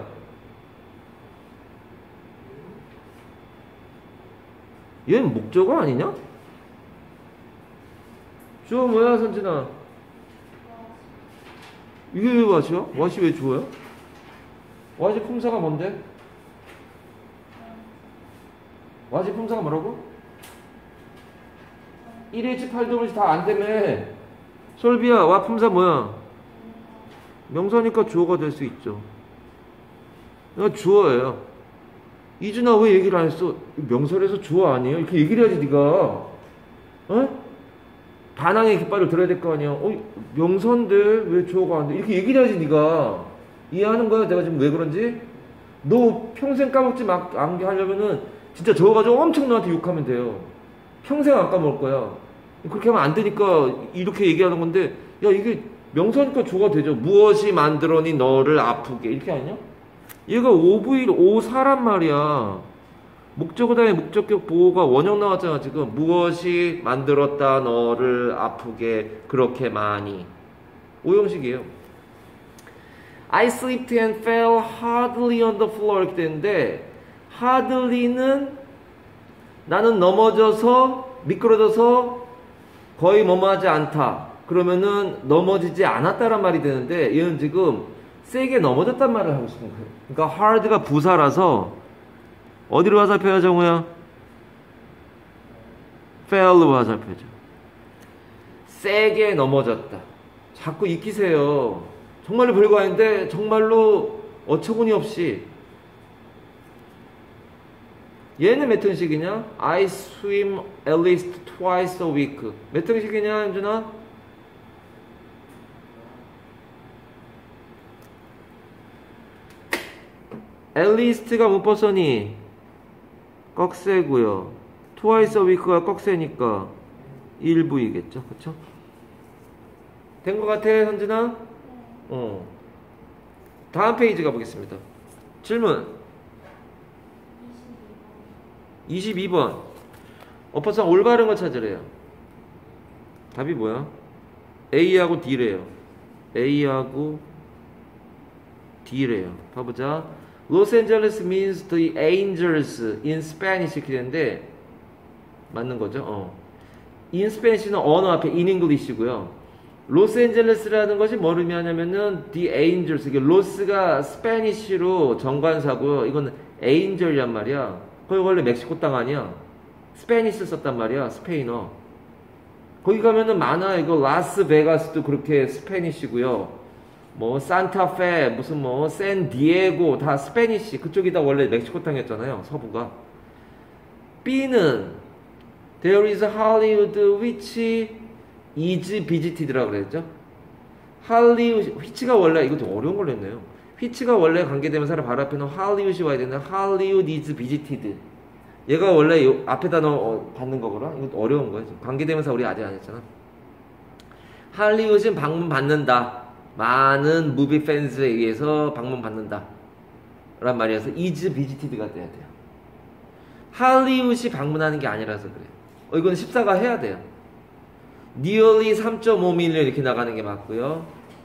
얘는 목적어 아니냐? 주어 뭐야, 선진아? 이게 왜 what이야? what이 왜 주어야? what이 품사가 뭔데? what이 품사가 뭐라고? 일 H 팔 W 다 안 되며. 솔비야, what 품사 뭐야? 명사니까 주어가 될 수 있죠. 이거 주어예요. 이준아 왜 얘기를 안 했어? 명사에서 주어 아니에요? 이렇게 얘기를 해야지 네가. 어? 반항의 깃발을 들어야 될 거 아니야. 어, 명사인데 왜 주어가 안 돼? 이렇게 얘기를 해야지 네가. 이해하는 거야? 내가 지금 왜 그런지? 너 평생 까먹지 않게 하려면은 진짜 저거 가지고 엄청 나한테 욕하면 돼요. 평생 안 까먹을 거야. 그렇게 하면 안 되니까 이렇게 얘기하는 건데, 야 이게 명사니까 주어가 되죠. 무엇이 만들어니 너를 아프게, 이렇게 아니냐? 얘가 오브이 오사란 말이야. 목적어 다음에 목적격 보호가 원형 나왔잖아. 지금 무엇이 만들었다 너를 아프게 그렇게 많이. 오형식이에요. I slipped and fell hardly on the floor 이렇게 되는데, hardly는 나는 넘어져서 미끄러져서 거의 뭐뭐하지 않다. 그러면은 넘어지지 않았다란 말이 되는데, 얘는 지금 세게 넘어졌단 말을 하고 싶은 거예요. 그러니까 hard가 부사라서 어디로 화살표야, 정우야? fell로 화살표죠. 세게 넘어졌다. 자꾸 익히세요. 정말로 별거 아닌데 정말로 어처구니 없이. 얘는 몇 형식이냐? I swim at least twice a week. 몇 형식이냐, 현준아? at least가 문법선이 꺽쇠고요. twice a week가 꺽쇠니까 일부이겠죠. 그쵸? 된 것 같아, 현준아? 어. 다음 페이지 가보겠습니다. 질문 이십이 번. 어퍼상 올바른 거 찾으래요. 답이 뭐야? A하고 D래요. A하고 D래요. 봐보자. Los Angeles means the angels in Spanish 이렇게 되는데 맞는 거죠? 어. in Spanish는 언어 앞에 in English고요. 로스앤젤레스라는 것이 뭘 의미하냐면은 the angels. 이게 로스가 스페니쉬로 정관사고요. 이건 angel이란 말이야. 거기 원래 멕시코 땅 아니야. 스페니쉬 썼단 말이야. 스페인어. 거기 가면은 많아. 이거 라스베가스도 그렇게 스페니쉬고요. 뭐 산타페 무슨 뭐 샌디에고 다 스페니쉬 그쪽이 다 원래 멕시코 땅이었잖아요. 서부가. B는 There is a Hollywood which is visited라고 그랬죠. 할리우드 which가 원래 이거 좀 어려운 걸로 했네요. which가 원래 관계대명사를 바로 앞에는 할리우드이 와야 되는데 Hollywood is visited. 얘가 원래 요 앞에다 넣어 받는 거구나. 이거 어려운 거예요. 관계대명사 우리 아직 안 했잖아. 할리우드는 방문 받는다. 많은 무비 팬스에 의해서 방문 받는다. 란 말이어서 is visited가 돼야 돼요. 할리우드이 방문하는 게 아니라서 그래요. 어, 이건 십사가 해야 돼요. nearly 삼 점 오 밀리언 이렇게 나가는 게 맞고요.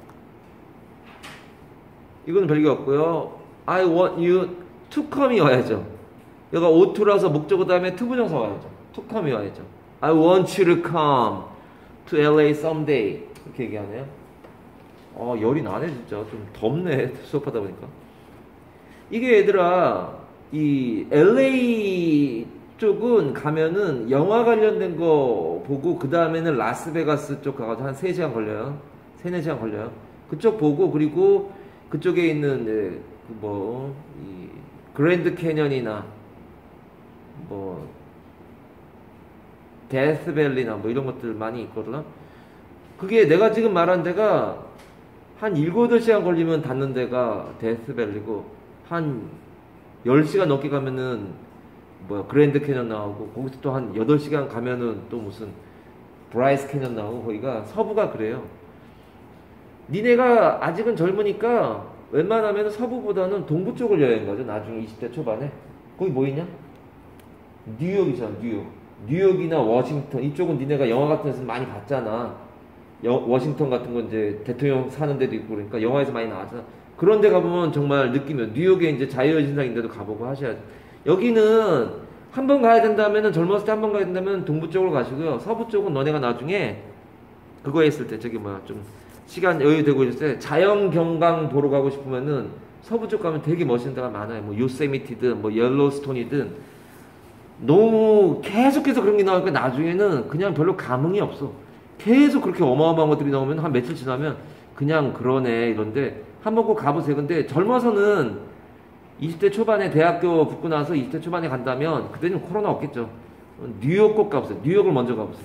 이거는 별게 없고요. I want you to come이 와야죠. 여기가 오투라서 목적어 다음에 투부정사 와야죠. to come이 와야죠. I want you to come to 엘에이 someday 이렇게 얘기하네요. 어, 열이 나네 진짜. 좀 덥네 수업하다 보니까. 이게 얘들아 이 엘에이 쪽은 가면은 영화 관련된 거 보고 그 다음에는 라스베가스 쪽 가가지고 한 세 시간 걸려요. 세네 시간 걸려요. 그쪽 보고 그리고 그쪽에 있는 예, 그 뭐 이 그랜드 캐년이나 뭐 데스밸리나 뭐 이런 것들 많이 있거든. 그게 내가 지금 말한 데가 한 일곱, 여덟 시간 걸리면 닿는 데가 데스밸리고 한 열 시간 넘게 가면은 뭐야 그랜드 캐년 나오고 거기서 또 한 여덟 시간 가면은 또 무슨 브라이스 캐년 나오고 거기가 서부가 그래요. 니네가 아직은 젊으니까 웬만하면 서부보다는 동부 쪽을 여행 가죠. 나중에 이십 대 초반에. 거기 뭐 있냐? 뉴욕이잖아. 뉴욕. 뉴욕이나 워싱턴 이쪽은 니네가 영화 같은 데서 많이 봤잖아. 여, 워싱턴 같은 건 이제 대통령 사는 데도 있고 그러니까 영화에서 많이 나왔잖아. 그런 데 가보면 정말 느끼면 뉴욕에 이제 자유의 신상인데도 가보고 하셔야죠. 여기는 한 번 가야 된다면은 젊었을 때 한 번 가야 된다면 동부 쪽으로 가시고요. 서부 쪽은 너네가 나중에 그거 했을 때 저기 뭐야 좀 시간 여유 되고 있을 때 자연 경관 보러 가고 싶으면은 서부 쪽 가면 되게 멋있는 데가 많아요. 뭐 요세미티든 뭐 옐로스톤이든 너무 계속해서 그런 게 나오니까 나중에는 그냥 별로 감흥이 없어. 계속 그렇게 어마어마한 것들이 나오면 한 며칠 지나면 그냥 그러네 이런데 한번 꼭 가보세요. 근데 젊어서는 이십 대 초반에 대학교 붙고 나서 이십 대 초반에 간다면 그때는 코로나 없겠죠. 뉴욕 꼭 가보세요. 뉴욕을 먼저 가보세요.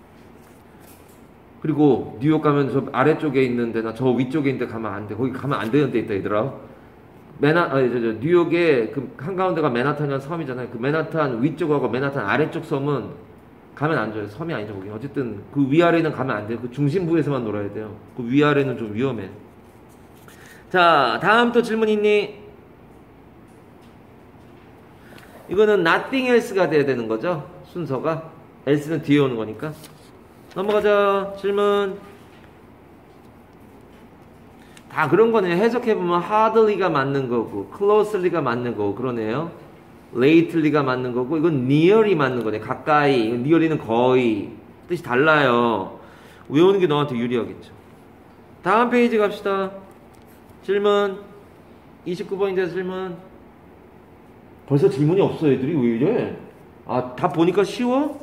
그리고 뉴욕 가면 저 아래쪽에 있는 데나 저 위쪽에 있는 데 가면 안 돼. 거기 가면 안 되는 데 있다 얘들아. 맨하, 아니, 저, 저, 뉴욕의 그 한가운데가 맨하탄이라는 섬이잖아요. 그 맨하탄 위쪽하고 맨하탄 아래쪽 섬은 가면 안 돼요. 섬이 아니죠, 거기. 어쨌든 그 위아래는 가면 안 돼요. 그 중심부에서만 놀아야 돼요. 그 위아래는 좀 위험해. 자, 다음 또 질문 있니? 이거는 nothing else가 돼야 되는 거죠. 순서가. else는 뒤에 오는 거니까. 넘어가자. 질문. 다 그런 거네요. 해석해보면 hardly가 맞는 거고 closely가 맞는 거고 그러네요. lately가 맞는 거고 이건 nearly 맞는 거네. 가까이. nearly는 거의. 뜻이 달라요. 외우는 게 너한테 유리하겠죠. 다음 페이지 갑시다. 질문. 이십구 번인데 질문. 벌써 질문이 없어 애들이. 왜 이래? 아, 다 보니까 쉬워?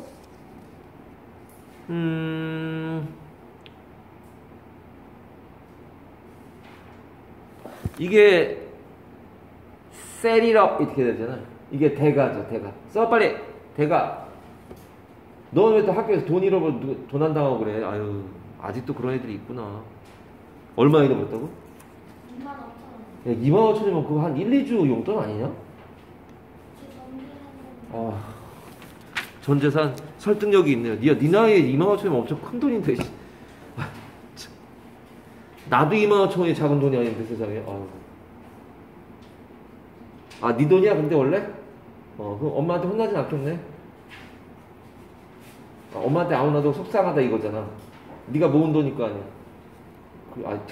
음... 이게 set it up 이렇게 되잖아. 이게 대가죠. 대가. 써 빨리. 대가. 너는 왜 또 학교에서 돈 잃어버 도난 당하고 그래? 아유, 아직도 그런 애들이 있구나. 얼마 잃어버렸다고? 이만 오천 원. 야, 이만 오천 원이면 그거 한 일, 이 주 용돈 아니냐? 아, 전재산 설득력이 있네요. 니, 니 나이에 이만 오천 원이면 엄청 큰 돈인데. 아, 나도 이만 오천 원이 작은 돈이 아닌데 세상에. 아유. 아, 니 돈이야 근데 원래? 어, 그럼 엄마한테 혼나진 않겠네. 아, 엄마한테 아무 나도 속상하다 이거잖아. 니가 모은 돈이니까 아니야. 그, 아,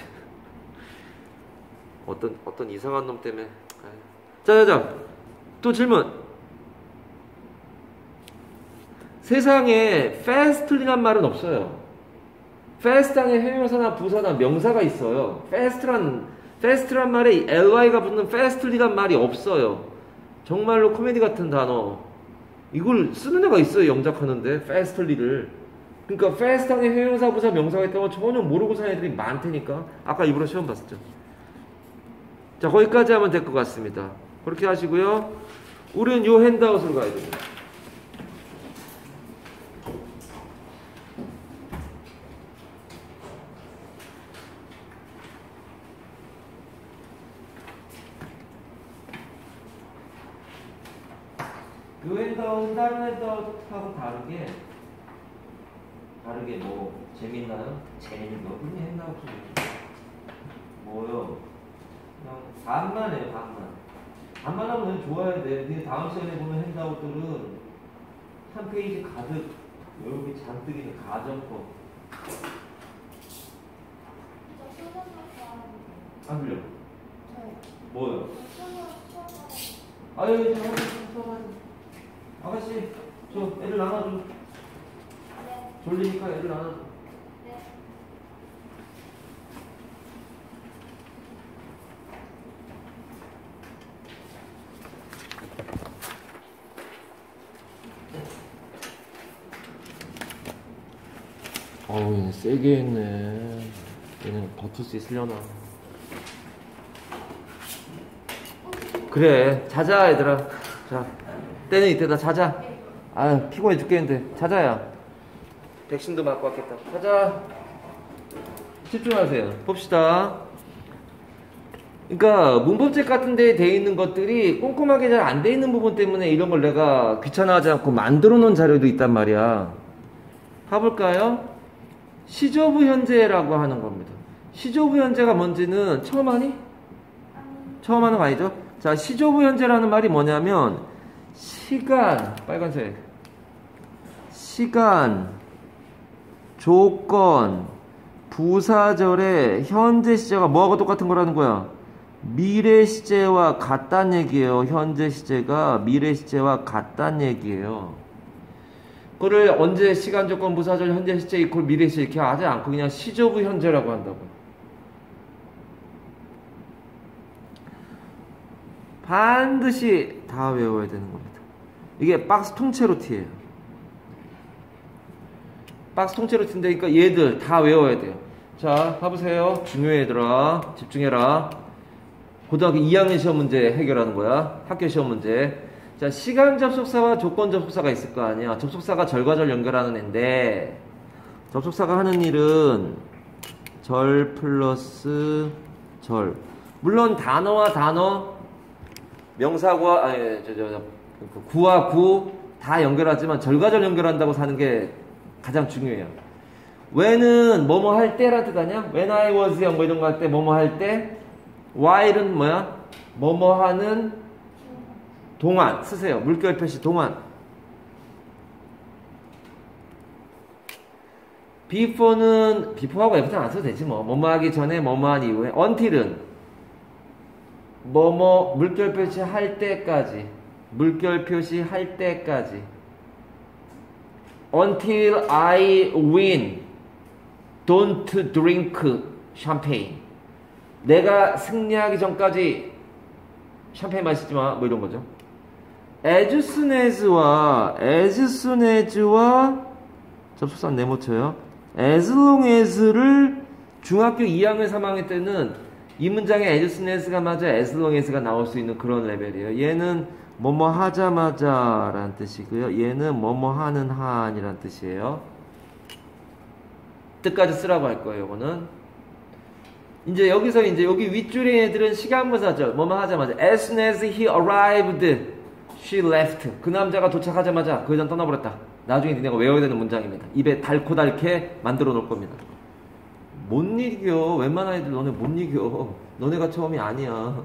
어떤 어떤 이상한 놈 때문에. 자, 자, 자. 또 질문. 세상에 fastly란 말은 없어요. fast장에 해명사나 부사나 명사가 있어요. fast란 fast란 말에 ly가 붙는 fastly란 말이 없어요. 정말로 코미디 같은 단어. 이걸 쓰는 애가 있어요. 영작하는데 fastly를. 그러니까 fast하게 형용사, 부사, 명사가 있다면 전혀 모르고 사는 애들이 많다니까. 아까 일부러 시험 봤었죠. 자, 거기까지 하면 될 것 같습니다. 그렇게 하시고요. 우리는 요 핸드아웃으로 가야 됩니다. 요 핸드아웃은 다른 핸드아웃하고 다르게 다르게 뭐 재밌나요? 재밌는 거 그냥 핸드아웃 뭐요? 그냥 반만 해요. 반만 반만 하면 좋아야 돼. 근데 다음 시간에 보면 핸드아웃들은 한 페이지 가득 여기 잔뜩 있는 가정법 안 들려? 뭐요? 아유 잠깐만 아가씨 저 애를 나눠줘. 졸리니까 애를 나눠줘. 어우 얘는 세게 했네. 얘는 버틸 수 있으려나. 그래 자자 얘들아. 자 때는 이때다. 자자. 아 피곤해 죽겠는데 자자야. 백신도 맞고 왔겠다. 자자. 집중하세요. 봅시다. 그러니까 문법책 같은 데에 돼 있는 것들이 꼼꼼하게 잘 안 돼 있는 부분 때문에 이런 걸 내가 귀찮아하지 않고 만들어 놓은 자료도 있단 말이야. 봐볼까요? 시조부 현재라고 하는 겁니다. 시조부 현재가 뭔지는 처음 하니? 처음 하는 거 아니죠? 자, 시조부 현재라는 말이 뭐냐면 시간, 빨간색 시간, 조건, 부사절에 현재 시제가 뭐하고 똑같은 거라는 거야? 미래 시제와 같다는 얘기예요. 현재 시제가 미래 시제와 같다는 얘기예요. 그거를 언제 시간, 조건, 부사절, 현재 시제 이퀄 미래 시제 이렇게 하지 않고 그냥 시조부 현재라고 한다고. 반드시 다 외워야 되는 겁니다. 이게 박스 통째로 티예요. 박스 통째로 티인데 그러니까 얘들 다 외워야 돼요. 자, 봐보세요. 중요해 얘들아. 집중해라. 고등학교 이 학년 시험 문제 해결하는 거야. 학교 시험 문제. 자, 시간 접속사와 조건 접속사가 있을 거 아니야. 접속사가 절과 절 연결하는 애인데 접속사가 하는 일은 절 플러스 절. 물론 단어와 단어, 명사과 아니 저, 저, 저, 구와 구 다 연결하지만 절과 절 연결한다고 사는 게 가장 중요해요. when은 뭐뭐 할 때란 뜻 아니야? when I was young 뭐 이런 거 할 때 뭐뭐 할 때. while은 뭐야? 뭐뭐 하는 동안 쓰세요. 물결 표시 동안. before는 before하고 애프터 안 써도 되지 뭐. 뭐뭐 하기 전에 뭐뭐 한 이후에. until은 뭐뭐 물결 표시 할 때까지. 물결 표시 할 때까지. until I win don't drink champagne. 내가 승리하기 전까지 샴페인 마시지 마. 뭐 이런 거죠. as soon as와 as soon as와 접속사 네모 쳐요. as long as를 중학교 이 학년 삼 학년 때는 이 문장에 as soon as가 맞아 as long as가 나올 수 있는 그런 레벨이에요. 얘는 뭐뭐 하자마자 라는 뜻이고요. 얘는 뭐뭐 하는 한이라는 뜻이에요. 뜻까지 쓰라고 할 거예요. 이거는 이제 여기서 이제 여기 윗줄의 애들은 시간분사절 뭐뭐 하자마자 as soon as he arrived she left. 그 남자가 도착하자마자 그 여자는 떠나버렸다. 나중에 니네가 외워야 되는 문장입니다. 입에 달고 달게 만들어 놓을 겁니다. 못 이겨. 웬만한 애들 너네 못 이겨. 너네가 처음이 아니야.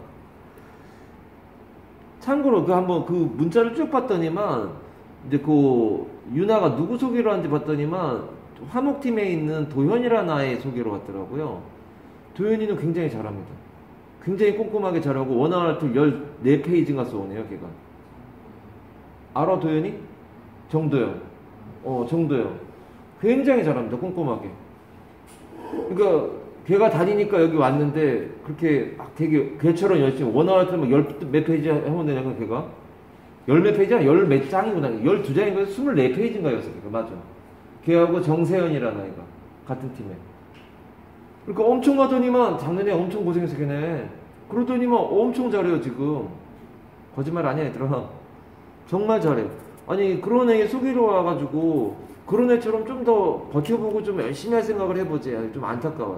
참고로 그 한번 그 문자를 쭉 봤더니만 이제 그 유나가 누구 소개로 하는지 봤더니만 화목팀에 있는 도현이라는 아이 소개로 왔더라고요. 도현이는 굉장히 잘합니다. 굉장히 꼼꼼하게 잘하고 원어알트 열네 페이지인가 써오네요. 걔가. 알아 도현이? 정도요. 어 정도요. 굉장히 잘합니다. 꼼꼼하게. 그러니까 걔가 다니니까 여기 왔는데 그렇게 막 되게 걔처럼 열심히 원어알트 막 열 몇 페이지 해본다냐고 걔가. 열 몇 페이지야? 열 몇 장이구나. 열두 장인가? 스물네 페이지인가였어. 걔가. 맞아. 걔하고 정세현이라는 아이가 같은 팀에. 그러니까 엄청 하더니만 작년에 엄청 고생해서 걔네. 그러더니만 엄청 잘해요 지금. 거짓말 아니야 얘들아. 정말 잘해. 아니 그런 애 속이러 와가지고 그런 애처럼 좀 더 버텨보고 좀 열심히 할 생각을 해보지. 좀 안타까워요.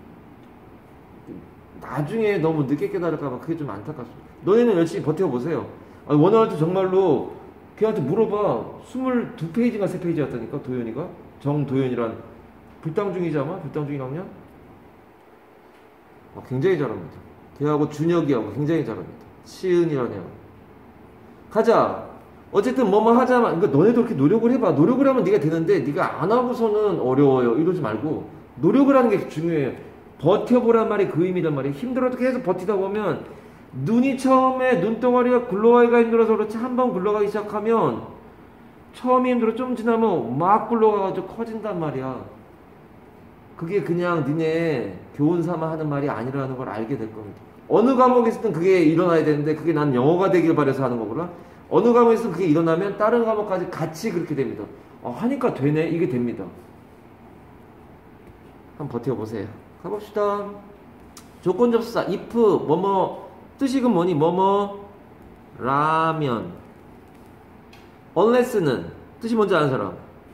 나중에 너무 늦게 깨달을까봐 그게 좀 안타깝습니다. 너네는 열심히 버텨보세요. 아니, 원활할 때 정말로 걔한테 물어봐. 스물두 페이지가 세 페이지였다니까 도현이가. 정도현이란 불당중이지 아마? 불당중 일 학년? 아, 굉장히 잘합니다. 걔하고 준혁이하고 굉장히 잘합니다. 시은이라는 애하고. 가자. 어쨌든 뭐뭐 하자만. 그러니까 너네도 그렇게 노력을 해봐. 노력을 하면 네가 되는데 네가 안 하고서는 어려워요. 이러지 말고 노력을 하는 게 중요해요. 버텨보란 말이 그 의미란 말이에요. 힘들어도 계속 버티다 보면 눈이 처음에 눈덩어리가 굴러가기가 힘들어서 그렇지 한 번 굴러가기 시작하면 처음이 힘들어 좀 지나면 막 굴러가가지고 커진단 말이야. 그게 그냥 니네 교훈 삼아 하는 말이 아니라는 걸 알게 될 겁니다. 어느 과목에서든 그게 일어나야 되는데 그게 난 영어가 되길 바라서 하는 거구나. 어느 과목에서 그게 일어나면 다른 과목까지 같이 그렇게 됩니다. 어, 하니까 되네. 이게 됩니다. 한번 버텨보세요. 가봅시다. 조건접수사 if 뭐뭐 뜻이 그 뭐니 뭐뭐 라면 unless는 뜻이 뭔지 아는 사람?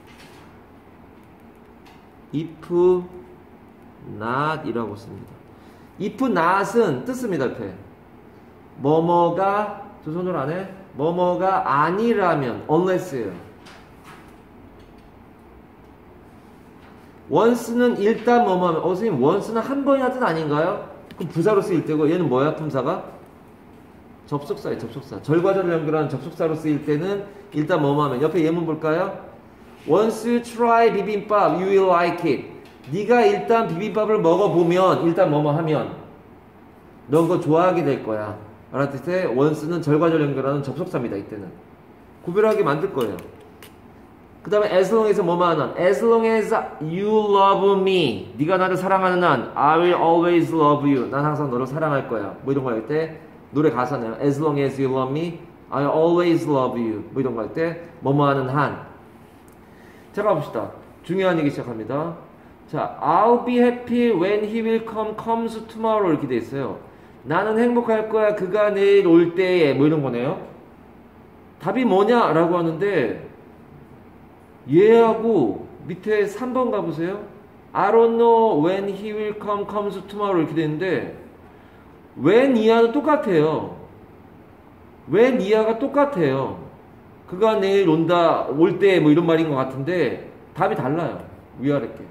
if not 이라고 씁니다. if not은 뜻습니다. 옆에 뭐뭐가 두 손으로 안 해? 뭐뭐가 아니라면 unless예요. once는 일단 뭐뭐 하면 어 선생님 once는 한 번이나 뜻 아닌가요? 그럼 부사로 쓰일 때고 얘는 뭐야 품사가? 접속사예요. 접속사. 절과절을 연결하는 접속사로 쓰일 때는 일단 뭐뭐 하면 옆에 예문 볼까요? Once you try 비빔밥 you will like it. 네가 일단 비빔밥을 먹어보면 일단 뭐뭐 하면 너 그거 좋아하게 될 거야. 라는 뜻의 once는 절과절 연결하는 접속사입니다. 이때는 구별하게 만들 거예요. 그 다음에 as long as 뭐뭐 하는 as long as you love me 네가 나를 사랑하는 한 I will always love you 난 항상 너를 사랑할 거야 뭐 이런 거 할 때 노래 가사네요. as long as you love me I will always love you 뭐 이런 거 할 때 뭐뭐 하는 한. 자 가봅시다. 중요한 얘기 시작합니다. 자 I'll be happy when he will come comes tomorrow 이렇게 돼 있어요. 나는 행복할 거야 그가 내일 올 때에 뭐 이런 거네요. 답이 뭐냐 라고 하는데 얘하고 밑에 삼 번 가보세요. I don't know when he will come comes tomorrow 이렇게 되는데 when 이하는 똑같아요. when 이하가 똑같아요. 그가 내일 온다 올 때 뭐 이런 말인 것 같은데 답이 달라요. 위아래 게.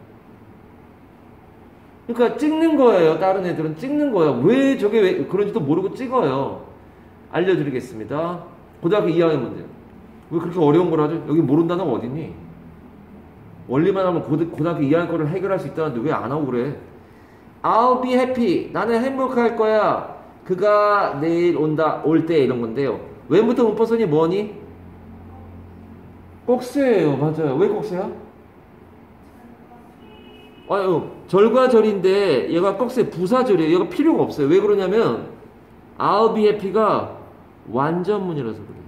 그러니까 찍는 거예요. 다른 애들은 찍는 거예요. 왜 저게 왜 그런지도 모르고 찍어요. 알려드리겠습니다. 고등학교 이 학년 문제. 왜 그렇게 어려운 걸 하죠? 여기 모르는 단어가 어딨니? 원리만 하면 고등, 고등학교 이 학년 거를 해결할 수 있다는데 왜 안 하고 그래? I'll be happy. 나는 행복할 거야. 그가 내일 온다, 올 때 이런 건데요. 웬부터 문법선이 뭐니? 꼭새예요. 맞아요. 왜 꼭새야? 아유, 절과절인데 얘가 꼭새 부사절이에요. 얘가 필요가 없어요. 왜 그러냐면 I'll be happy가 완전문이라서 그래요.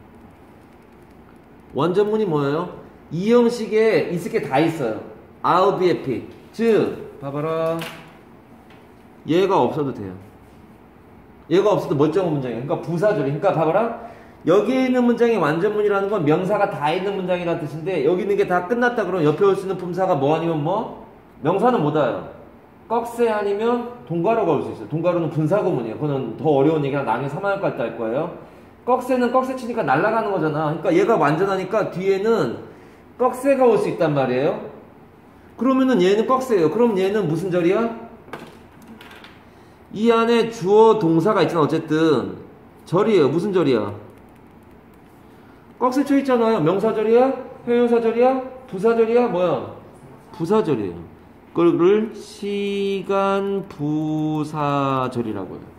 완전문이 뭐예요? 이 형식에 있을 게 다 있어요. I'll be happy. 즉, 봐봐라. 얘가 없어도 돼요. 얘가 없어도 멀쩡한 문장이에요. 그러니까 부사절이. 그러니까 봐봐라. 여기에 있는 문장이 완전문이라는 건 명사가 다 있는 문장이라는 뜻인데 여기 있는 게 다 끝났다 그러면 옆에 올 수 있는 품사가 뭐 아니면 뭐? 명사는 못 와요. 꺽쇠 아니면 동가로가 올 수 있어요. 동가로는 분사구문이에요. 그거는 더 어려운 얘기라 나중에 삼 학년까지 할 거예요. 꺽쇠는 꺽쇠 치니까 날아가는 거잖아. 그러니까 얘가 완전하니까 뒤에는 꺽쇠가 올 수 있단 말이에요. 그러면은 얘는 꺽쇠예요. 그럼 얘는 무슨 절이야? 이 안에 주어 동사가 있잖아. 어쨌든 절이에요. 무슨 절이야? 꺽쇠 쳐 있잖아요. 명사절이야? 형용사절이야? 부사절이야? 뭐야? 부사절이에요. 그걸 시간부사절이라고 해요.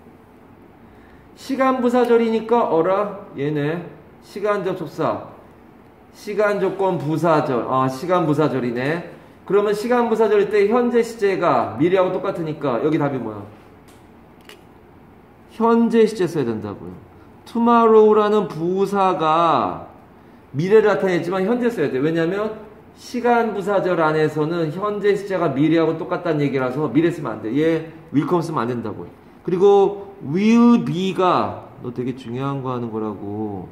시간부사절이니까 어라? 얘네 시간접속사 시간조건 부사절. 아, 시간부사절이네. 그러면 시간부사절일 때 현재 시제가 미래하고 똑같으니까 여기 답이 뭐야? 현재 시제 써야 된다고요. tomorrow라는 부사가 미래를 나타냈지만 현재 써야 돼. 왜냐면 시간 부사절 안에서는 현재 시제가 미래하고 똑같다는 얘기라서 미래 쓰면 안 돼. 얘 will 쓰면 안 된다고. 그리고 will be가 너 되게 중요한 거 하는 거라고.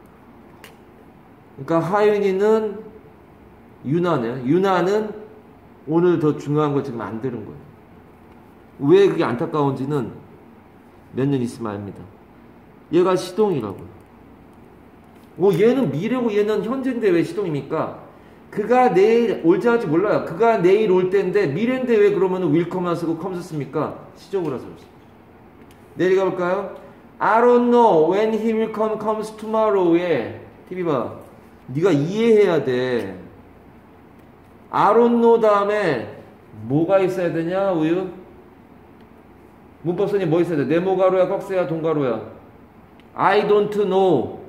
그러니까 하윤이는 유나네. 유나는 오늘 더 중요한 거 지금 안 들은 거예요. 왜 그게 안타까운지는 몇 년 있으면 압니다. 얘가 시동이라고요. 오, 얘는 미래고 얘는 현재인데 왜 시동입니까? 그가 내일 올지 할지 몰라요. 그가 내일 올 때인데 미래인데 왜 그러면 will come만 쓰고 comes 씁니까? 시적으로서. 내려가 볼까요? I don't know when he will come comes tomorrow에 티비 봐. 네가 이해해야 돼. I don't know 다음에 뭐가 있어야 되냐? 우유? 문법선이 뭐 있어야 돼? 네모가루야, 꺽쇠야, 동가루야? I don't know.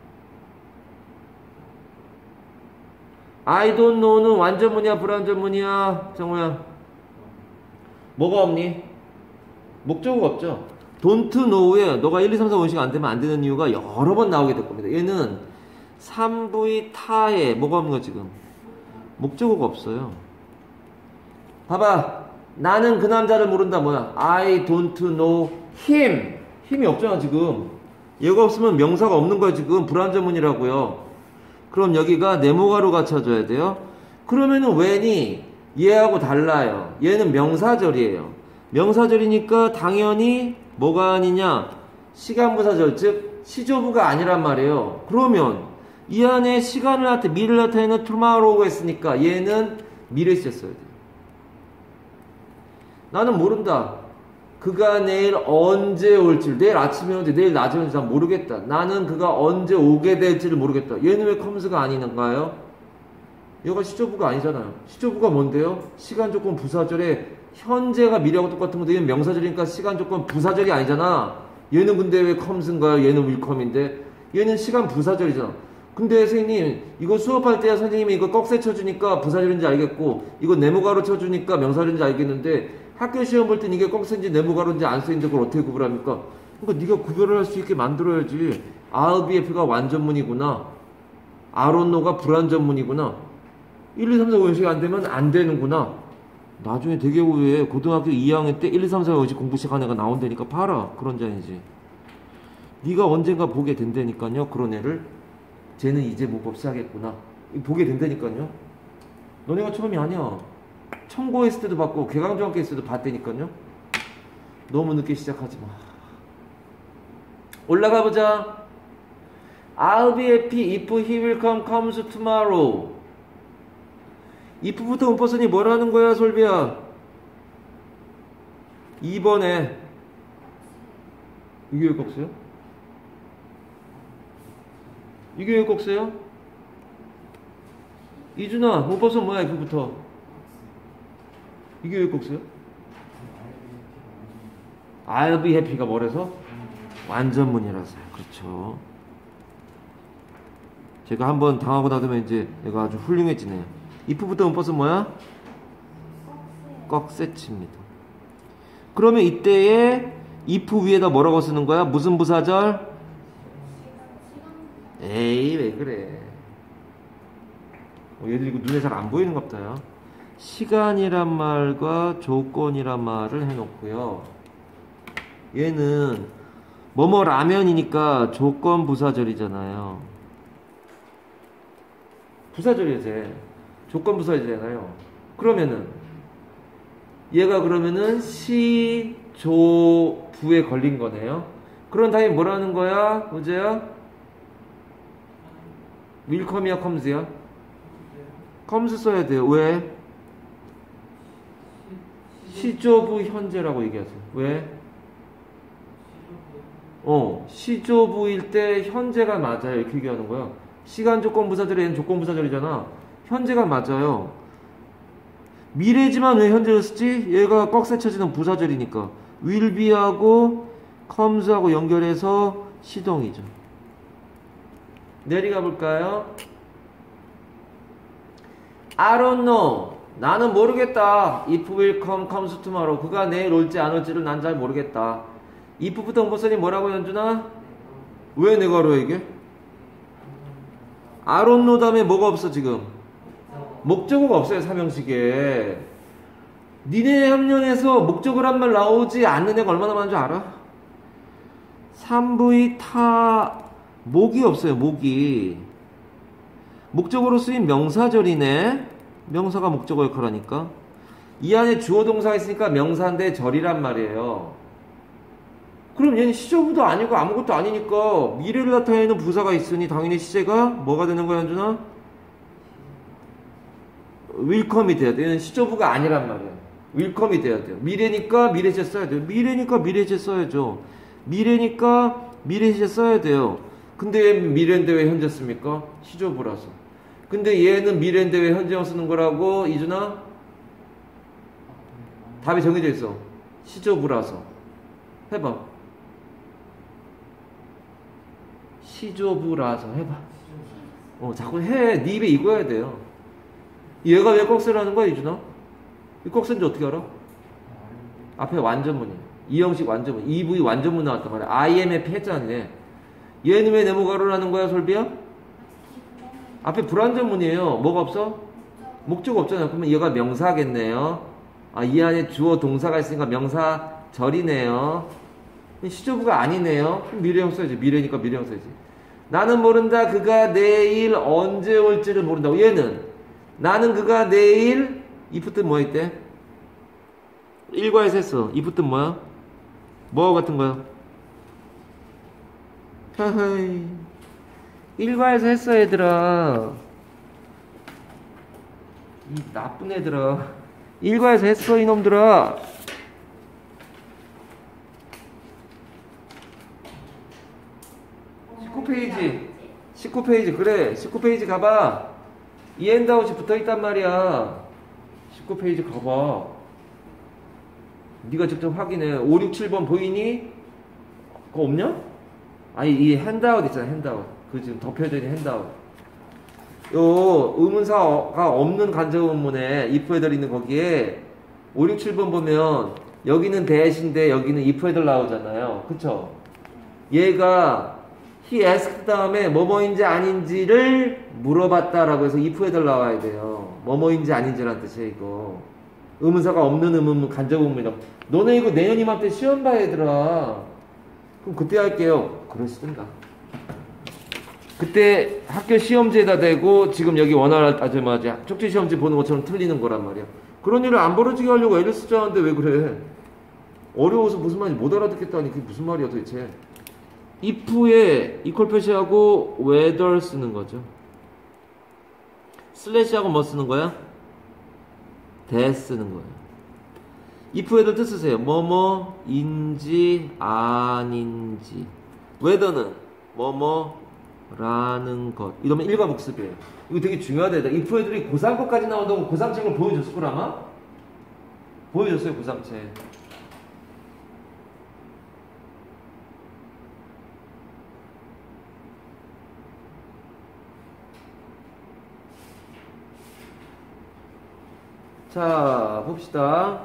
I don't know는 완전문이야, 불완전문이야? 정우야. 뭐가 없니? 목적어가 없죠. don't know에 너가 일, 이, 삼, 사, 오식 안 되면 안 되는 이유가 여러 번 나오게 될 겁니다. 얘는 삼 부의 타에 뭐가 없는 거 지금? 목적어가 없어요. 봐봐. 나는 그 남자를 모른다. 뭐야? I don't know him. 힘이 없잖아 지금. 얘가 없으면 명사가 없는 거야 지금. 불완전문이라고요. 그럼 여기가 네모가루 갖춰줘야 돼요. 그러면은 when이 얘하고 달라요. 얘는 명사절이에요. 명사절이니까 당연히 뭐가 아니냐? 시간부사절, 즉 시조부가 아니란 말이에요. 그러면 이 안에 시간을 나타, 미래를 나타내는 tomorrow가 했으니까 얘는 미래 시제 써야 돼요. 나는 모른다. 그가 내일 언제 올지, 내일 아침에 올지, 내일 낮에 올지 난 모르겠다. 나는 그가 언제 오게 될지를 모르겠다. 얘는 왜 컴스가 아니는가요? 얘가 시조부가 아니잖아요. 시조부가 뭔데요? 시간 조건 부사절에 현재가 미래하고 똑같은 건데 얘는 명사절이니까 시간 조건 부사절이 아니잖아. 얘는 근데 왜 컴스인가요? 얘는 윌컴인데 얘는 시간 부사절이잖아. 근데 선생님 이거 수업할 때 선생님이 이거 꺽쇠 쳐주니까 부사절인지 알겠고 이거 네모가로 쳐주니까 명사절인지 알겠는데 학교 시험 볼 땐 이게 꺽쇠인지 네모가로인지 안 쓰인데 그걸 어떻게 구별합니까? 그러니까 네가 구별을 할 수 있게 만들어야지. I'll be happy가 완전문이구나. I don't know가 불완전문이구나. 일, 이, 삼, 사, 오 형식이 안 되면 안 되는구나. 나중에 되게 후에 고등학교 이 학년 때 일, 이, 삼, 사, 오 형식 공부 시작한 애가 나온다니까 봐라. 그런 자이지. 네가 언젠가 보게 된다니까요. 그런 애를. 쟤는 이제 문법 시작했구나. 보게 된다니까요. 너네가 처음이 아니야. 청고했을 때도 봤고 개강중학교 했을 때도 봤다니까요. 너무 늦게 시작하지 마. 올라가 보자. I'll be happy if he will come comes tomorrow. if부터 문법선이 뭐라는 거야, 솔비야? 이 번에 이게 왜 꺽쇠요? 이게 왜 꺽쇠요? 이준아, 문법선 뭐야, if부터? 이게 왜 꺽쇠요? I'll be happy가 뭐래서? 완전문이라서요. 그렇죠. 제가 한번 당하고 나서면 이제 얘가 아주 훌륭해지네요. if부터 문법은 뭐야? 꺽쇠치입니다. 그러면 이때에 if 위에다 뭐라고 쓰는 거야? 무슨 부사절? 에이 왜 그래. 어, 얘들 이거 눈에 잘 안 보이는 것 같아요. 시간이란 말과 조건이란 말을 해놓고요. 얘는 뭐뭐 라면이니까 조건 부사절이잖아요. 부사절이지. 조건 부사절이잖아요. 그러면은 얘가 그러면은 시, 조, 부에 걸린 거네요. 그런 다음에 뭐라는 거야? 우재야? will come이야, comes야? comes 써야 돼요. 왜? 시조부 현재라고 얘기하세요. 왜? 어, 시조부일 때 현재가 맞아요. 이렇게 얘기하는 거야. 시간 조건 부사절에 얘는 조건 부사절이잖아. 현재가 맞아요. 미래지만 왜 현재를 쓰지? 얘가 꺽쇠 쳐지는 부사절이니까. will be하고 comes하고 연결해서 시동이죠. 내려가 볼까요? I don't know. 나는 모르겠다. If will come comes tomorrow. 그가 내일 올지 안 올지를 난 잘 모르겠다. if부터 문법선이 뭐라고 연준아? 왜 내가 알아 이게? I don't know 다음에 뭐가 없어 지금? 목적어가 없어요, 삼형식에. 니네 학년에서 목적어란 말 나오지 않는 애가 얼마나 많은 줄 알아? 삼 부의 타, 목이 없어요, 목이. 목적어로 쓰인 명사절이네. 명사가 목적어 역할하니까. 이 안에 주어 동사가 있으니까 명사인데 절이란 말이에요. 그럼 얘는 시조부도 아니고 아무것도 아니니까 미래를 나타내는 부사가 있으니 당연히 시제가 뭐가 되는 거야, 현준아? willcome이 돼야 돼. 얘는 시조부가 아니란 말이야. willcome이 돼야 돼요. 미래니까 미래시제 써야 돼요. 미래니까 미래시제 써야죠. 미래니까 미래시제 써야 돼요. 근데 얘 미래인데 왜 현재 씁니까? 시조부라서. 근데 얘는 미래인데 왜 현재형 쓰는 거라고, 이준아? 답이 정해져 있어. 시조부라서. 해봐. 시조부라서 해봐. 어, 자꾸 해. 네 입에 익어야 돼요. 얘가 왜 꺽 쓰라는 거야, 이준아? 이 꺽 쓴지 어떻게 알아? 앞에 완전문이야. 이 형식 완전문. 이 부위 완전문 나왔단 말이야. 아이엠에프 했잖아. 얘는 왜 네모가로라는 거야, 솔비야? 앞에 불완전문이에요. 뭐가 없어? 목적 없잖아요. 그러면 얘가 명사겠네요. 아, 이 안에 주어 동사가 있으니까 명사절이네요. 시조부가 아니네요. 미래형 써야지. 미래니까 미래형 써야지. 나는 모른다. 그가 내일 언제 올지를 모른다고. 얘는 나는 그가 내일 if 뜻 뭐 있대? 일과에서 했어. if 뜻 뭐야? 뭐 같은 거야? 하하이. 일과에서 했어, 얘들아. 이 나쁜 애들아. 일과에서 했어, 이놈들아. 십구 페이지. 십구 페이지. 그래. 십구 페이지 가봐. 이 핸드아웃이 붙어있단 말이야. 십구 페이지 가봐. 네가 직접 확인해. 오, 육, 칠 번 보이니? 그거 없냐? 아니, 이 핸드아웃 있잖아, 핸드아웃. 그 지금 덮여져 있는 핸드아웃. 요 의문사가 없는 간접의문에 if 헤더 있는 거기에 오, 육, 칠 번 보면 여기는 대신데 여기는 if 헤더 나오잖아요. 그쵸? 얘가 he asked 다음에 뭐뭐인지 아닌지를 물어봤다라고 해서 if 헤더 나와야 돼요. 뭐뭐인지 아닌지란 뜻이에요, 이거. 의문사가 없는 의문 간접의문이다. 너네 이거 내년 이맘때 시험 봐야 얘들아. 그럼 그때 할게요. 그러시든가. 그때 학교 시험지에다 대고 지금 여기 원활 아주 맞아 쪽지 시험지 보는 것처럼 틀리는 거란 말이야. 그런 일을 안 벌어지게 하려고 애를 쓰자는데 왜 그래? 어려워서 무슨 말인지 못 알아듣겠다니. 그게 무슨 말이야 도대체. if에 이퀄 표시하고 whether 쓰는 거죠. 슬래시하고 뭐 쓰는 거야? that 쓰는 거예요. if whether 뜻 쓰세요. 뭐뭐인지 아닌지. whether는 뭐뭐 라는 것. 이러면 일과 복습이에요. 이거 되게 중요하다. if 애들이 고삼 것까지 나온다고 고삼 책을 보여줬을 걸 아마? 보여줬어요, 고삼 책. 자, 봅시다.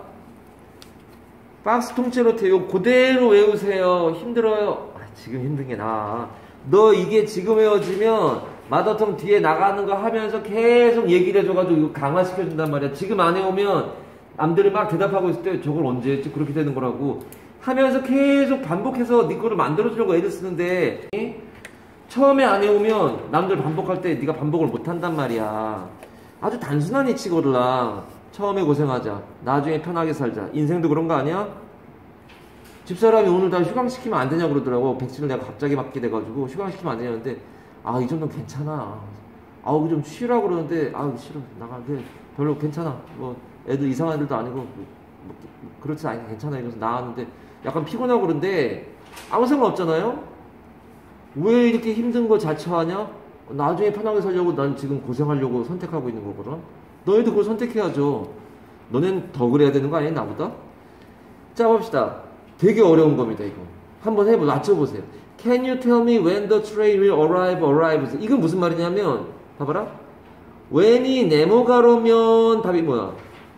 박스 통째로 태요. 그대로 외우세요. 힘들어요. 아, 지금 힘든 게 나아. 너 이게 지금 외워지면 마더텅 뒤에 나가는 거 하면서 계속 얘기를 해줘가지고 이거 강화시켜준단 말이야. 지금 안 해오면 남들이 막 대답하고 있을 때 저걸 언제 했지? 그렇게 되는 거라고 하면서 계속 반복해서 네 거를 만들어주려고 애를 쓰는데 처음에 안 해오면 남들 반복할 때 네가 반복을 못한단 말이야. 아주 단순한 이치거들라. 처음에 고생하자. 나중에 편하게 살자. 인생도 그런 거 아니야? 집사람이 오늘 다 휴강시키면 안 되냐고 그러더라고. 백신을 내가 갑자기 맞게 돼가지고 휴강시키면 안 되냐는데 아, 이 정도는 괜찮아. 아우, 좀 쉬라고 그러는데 아우, 싫어. 나가. 그래. 별로 괜찮아. 뭐 애들 이상한 애들도 아니고 뭐, 뭐, 그렇지 않게 괜찮아. 이러면서 나왔는데 약간 피곤하고 그런데 아무 상관 없잖아요. 왜 이렇게 힘든 거 자처하냐? 나중에 편하게 살려고 난 지금 고생하려고 선택하고 있는 거거든. 너희도 그걸 선택해야죠. 너넨 더 그래야 되는 거 아니야, 나보다? 자, 봅시다. 되게 어려운 겁니다, 이거. 한번 해보, 맞춰보세요. Can you tell me when the train will arrive, arrive? 이건 무슨 말이냐면, 봐봐라. when이 네모가로면 답이 뭐야?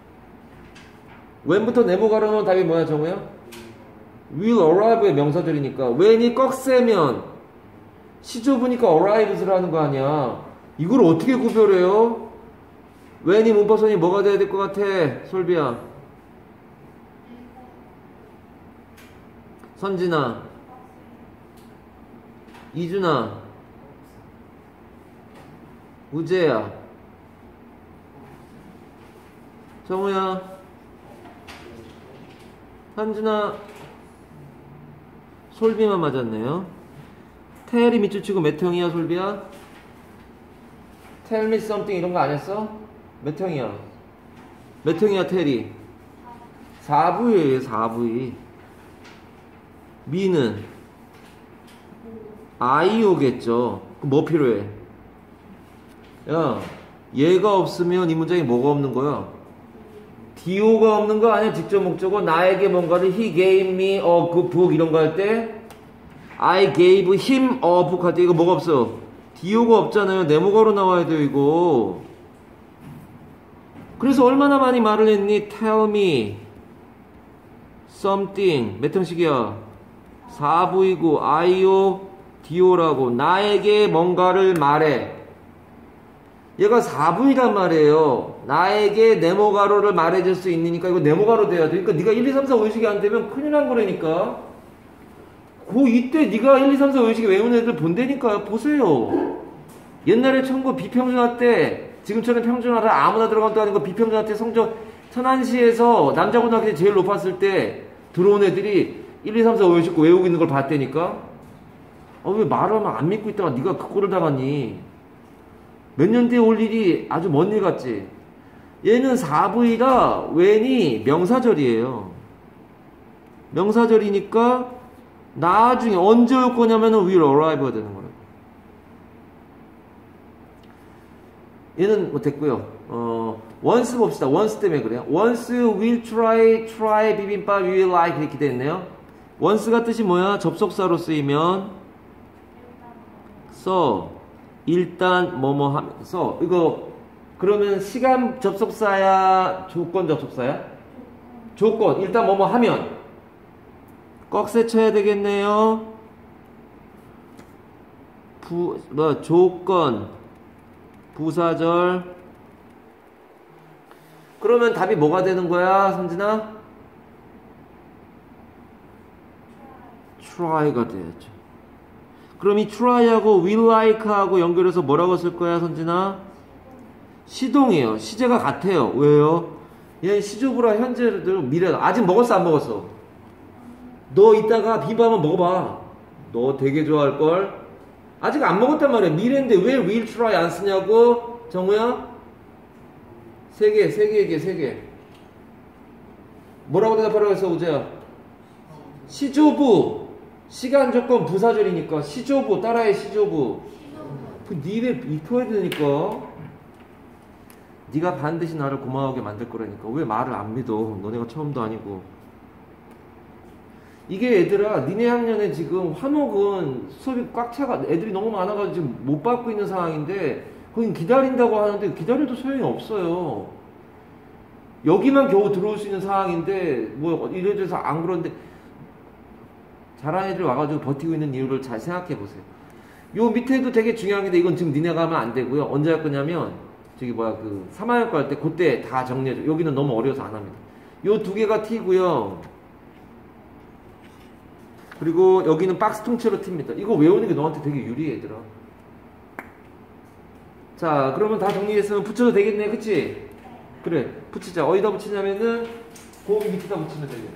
when부터 네모가로면 답이 뭐야, 정우야? will arrive의 명사절이니까. when이 꺽쇠면 시조부니까 arrives를 하는 거 아니야. 이걸 어떻게 구별해요? when이 문법선이 뭐가 돼야 될 것 같아? 솔비야. 선진아. 이준아. 우재야. 정우야. 한준아. 솔비만 맞았네요. 테일이 밑줄 치고 몇 형이야 솔비야? Tell me something 이런 거 안 했어? 몇 형이야? 몇 형이야 테일이? 사 부이에요 사 부이. 미는? 아이오겠죠. 그럼 뭐 필요해? 야, 얘가 없으면 이 문장에 뭐가 없는 거야? 디오가 없는 거 아니야? 직접 목적어. 나에게 뭔가를 he gave me a good book 이런 거 할 때 I gave him a book 할 때 이거 뭐가 없어? 디오가 없잖아요. 네모가로 나와야 돼요 이거. 그래서 얼마나 많이 말을 했니? Tell me something 몇 형식이야? 사 부이고 아이오 디오라고. 나에게 뭔가를 말해. 얘가 사 부이란 말이에요. 나에게 네모가로를 말해줄 수 있으니까 이거 네모가로 돼야 돼. 그러니까 네가 일, 이, 삼, 사, 오 형식이 안 되면 큰일 난 거라니까. 고 이때 네가 일, 이, 삼, 사, 오 형식이 외우는 애들 본다니까요. 보세요. 옛날에 청구 비평준화 때 지금처럼 평준화를 아무나 들어간 도 아니고 비평준화 때 성적 천안시에서 남자고등학교 때 제일 높았을 때 들어온 애들이 일, 이, 삼, 사, 오 형식 외우고 있는 걸 봤다니까. 아, 왜 말을 하면 안 믿고 있다가 네가 그 꼴을 당하니. 몇 년 뒤에 올 일이 아주 먼 일 같지. 얘는 사 부이라 when이 명사절이에요. 명사절이니까 나중에 언제 올 거냐면은 will arrive가 되는 거예요. 얘는 뭐 됐고요. 어, once 봅시다. once 때문에 그래요. once will try try 비빔밥 you will like 이렇게 됐네요. once가 뜻이 뭐야? 접속사로 쓰이면 써 일단 뭐뭐 하면서 이거 그러면 시간 접속사야 조건 접속사야? 조건 일단 뭐뭐 하면 꺽쇠 쳐야 되겠네요. 부, 뭐 조건 부사절. 그러면 답이 뭐가 되는 거야 선진아? try가 돼야죠. 그럼 이 try하고 will like하고 연결해서 뭐라고 쓸 거야 선진아? 시동이에요. 시제가 같아요. 왜요? 얘 시조부라 현재를 미래다. 아직 먹었어 안 먹었어? 너 이따가 비빔밥 한번 먹어봐. 너 되게 좋아할걸? 아직 안 먹었단 말이야. 미래인데 왜 will try 안 쓰냐고? 정우야? 세 개, 세 개 얘기해, 세 개. 뭐라고 대답하라고 했어 우재야? 시조부. 시간 조건 부사절이니까 시조부 따라해 시조부. 그 니네 입혀야 되니까. 네가 반드시 나를 고마워하게 만들 거라니까. 왜 말을 안 믿어? 너네가 처음도 아니고. 이게 얘들아 니네 학년에 지금 화목은 수업이 꽉 차가 애들이 너무 많아가지고 지금 못 받고 있는 상황인데 거긴 기다린다고 하는데 기다려도 소용이 없어요. 여기만 겨우 들어올 수 있는 상황인데 뭐 이래저래서 안 그런데 잘하는 애들 와가지고 버티고 있는 이유를 잘 생각해 보세요. 요 밑에도 되게 중요한 게 이건 지금 니네가 하면 안 되고요. 언제 할 거냐면 저기 뭐야 그 삼 학년 할 때 그때 다 정리해줘. 여기는 너무 어려워서 안 합니다. 요 두 개가 T고요. 그리고 여기는 박스 통째로 T입니다. 이거 외우는 게 너한테 되게 유리해 얘들아. 자 그러면 다 정리했으면 붙여도 되겠네 그치? 그래 붙이자. 어디다 붙이냐면은 그 밑에다 붙이면 되겠네.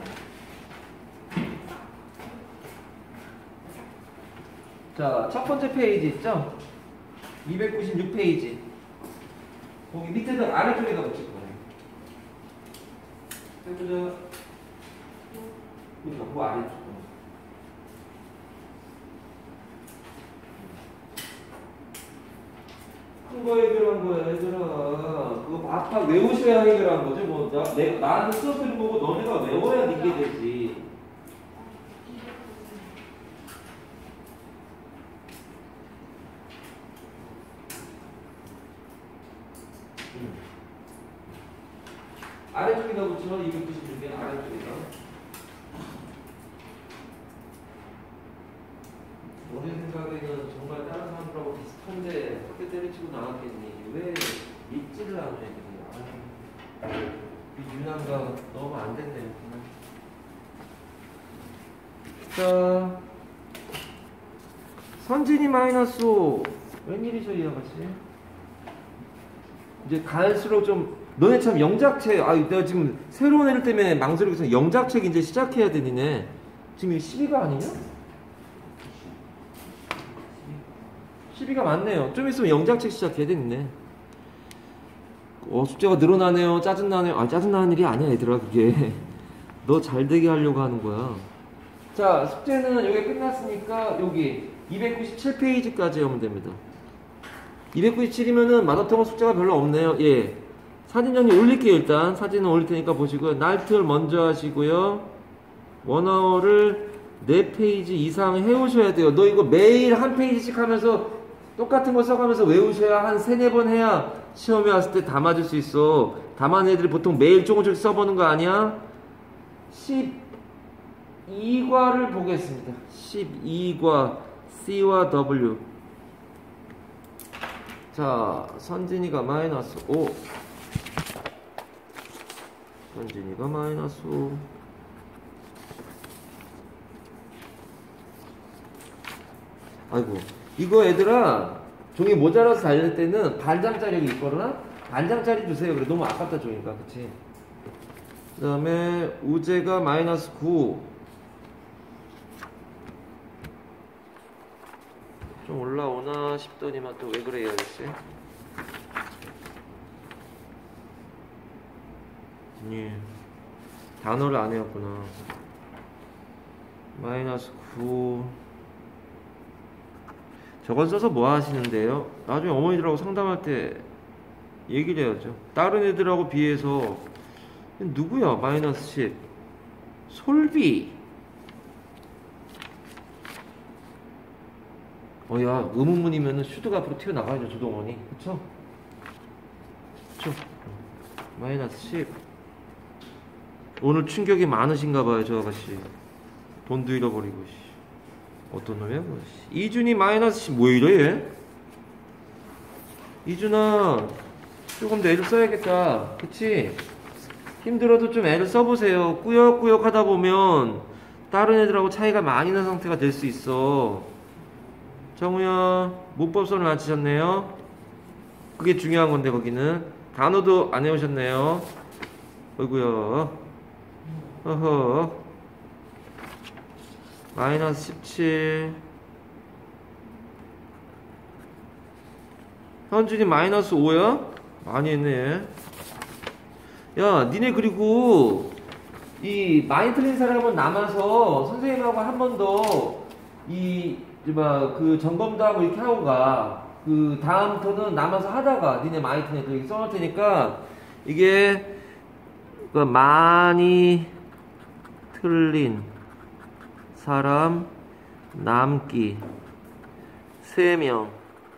자, 첫 번째 페이지 있죠? 이백구십육 페이지. 거기 밑에다 아래쪽에다 붙일 거예요. 해보자. 그죠? 그 아래쪽. 큰 거 해결한 거야, 얘들아. 그거 아까 외우셔야 해결한 거죠. 뭐, 나, 내가, 나한테 수업 들은 거고 너네가 외워야 이게 되지. 아래쪽에다 붙이면 이백구십육 개 아래쪽에다. 너네 생각에는 정말 다른 사람들하고 비슷한데 학교 때려치고 나왔겠니? 왜 믿지를 않는 애들이야? 이 유난가 너무 안 됐네요. 자, 선진이 마이너스 오. 웬일이죠, 이 아가씨? 이제 갈수록 좀, 너네 참 영작책, 아, 내가 지금 새로운 애들 때문에 망설이고 있어. 영작책 이제 시작해야 되니네. 지금 이거 십이가 아니냐? 십이가 맞네요. 좀 있으면 영작책 시작해야 되겠네. 어, 숙제가 늘어나네요. 짜증나네요. 아, 짜증나는 일이 아니야, 얘들아, 그게. 너 잘되게 하려고 하는 거야. 자, 숙제는 여기 끝났으니까, 여기 이백구십칠 페이지까지 하면 됩니다. 이백구십칠이면은 마더텅어 숙제가 별로 없네요. 예. 사진 정리 올릴게요, 일단. 사진은 올릴 테니까 보시고요. 날틀 먼저 하시고요. 원어를 네 페이지 이상 해오셔야 돼요. 너 이거 매일 한 페이지씩 하면서 똑같은 거 써가면서 외우셔야 한 세네 번 해야 시험에 왔을 때 다 맞을 수 있어. 다만 애들이 보통 매일 조금씩 써보는 거 아니야? 십이 과를 보겠습니다. 십이 과 C와 W. 자, 선진이가 마이너스 오. 선진이가 마이너스 오. 아이고, 이거 얘들아, 종이 모자라서 달릴 때는 반장짜리 있거나 반장짜리 주세요. 그래, 너무 아깝다 종이가. 그치? 그 다음에 우재가 마이너스 구. 좀 올라오나 싶더니만 또 왜 그래요, 역시? 예. 단어를 안 외웠구나. 마이너스 구. 저건 써서 뭐 하시는데요? 나중에 어머니들하고 상담할 때 얘기를 해야죠. 다른 애들하고 비해서 누구야? 마이너스 십. 솔비. 어야, 의문문이면은 슈드가 앞으로 튀어나가야죠, 조동원이. 그쵸? 그쵸? 마이너스 십. 오늘 충격이 많으신가봐요, 저 아가씨. 돈도 잃어버리고, 씨. 어떤 놈이야, 그거, 씨. 이준이 마이너스 십. 뭐 이래, 얘? 이준아, 조금 더 애를 써야겠다. 그치? 힘들어도 좀 애를 써보세요. 꾸역꾸역 하다 보면 다른 애들하고 차이가 많이 난 상태가 될 수 있어. 정우야, 문법선을 맞히셨네요. 그게 중요한 건데, 거기는. 단어도 안 외우셨네요. 어이구야. 어허. 마이너스 십칠. 현준이 마이너스 오야? 많이 했네. 야, 니네 그리고 이 많이 틀린 사람은 남아서 선생님하고 한 번 더 이 그 점검도 하고 이렇게 하고 가. 그 다음부터는 남아서 하다가 니네 많이 틀린 애들 이렇게 써놓을 테니까 이게 그 많이 틀린 사람 남기 세 명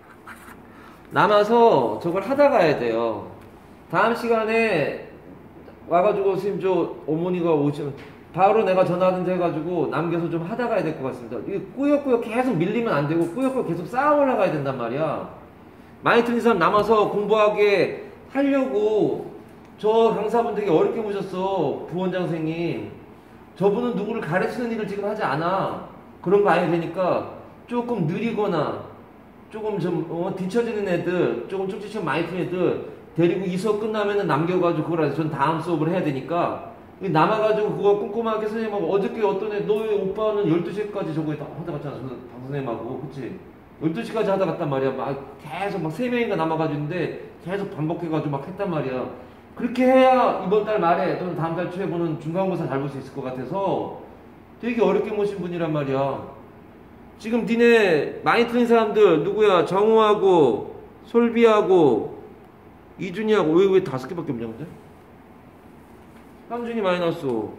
남아서 저걸 하다 가야 돼요. 다음 시간에 와가지고 선생님 저 어머니가 오시면 바로 내가 전화하든지 해가지고 남겨서 좀 하다 가야 될 것 같습니다. 이게 꾸역꾸역 계속 밀리면 안 되고 꾸역꾸역 계속 쌓아 올라가야 된단 말이야. 많이 틀린 사람 남아서 공부하게 하려고 저 강사분 되게 어렵게 모셨어. 부원장 선생님. 저분은 누구를 가르치는 일을 지금 하지 않아. 그런 거 아니 되니까 조금 느리거나 조금 좀 어, 뒤처지는 애들, 조금 쪽지처럼 많이 틀린 애들 데리고 이 수업 끝나면은 남겨가지고 그걸 해서 전 다음 수업을 해야 되니까 남아가지고 그거 꼼꼼하게 선생님하고 어저께 어떤 애 너의 오빠는 열두 시까지 저거 하다 갔잖아. 방 선생님하고. 그치? 열두 시까지 하다 갔단 말이야. 막 계속 막 세 명인가 남아가지고 있는데 계속 반복해가지고 막 했단 말이야. 그렇게 해야 이번 달 말에 또는 다음 달 초에 보는 중간고사 잘 볼 수 있을 것 같아서 되게 어렵게 모신 분이란 말이야. 지금 니네 많이 틀린 사람들 누구야? 정우하고 솔비하고 이준이하고 왜 왜 다섯 개밖에 없냐 근데? 현준이 마이너스 오.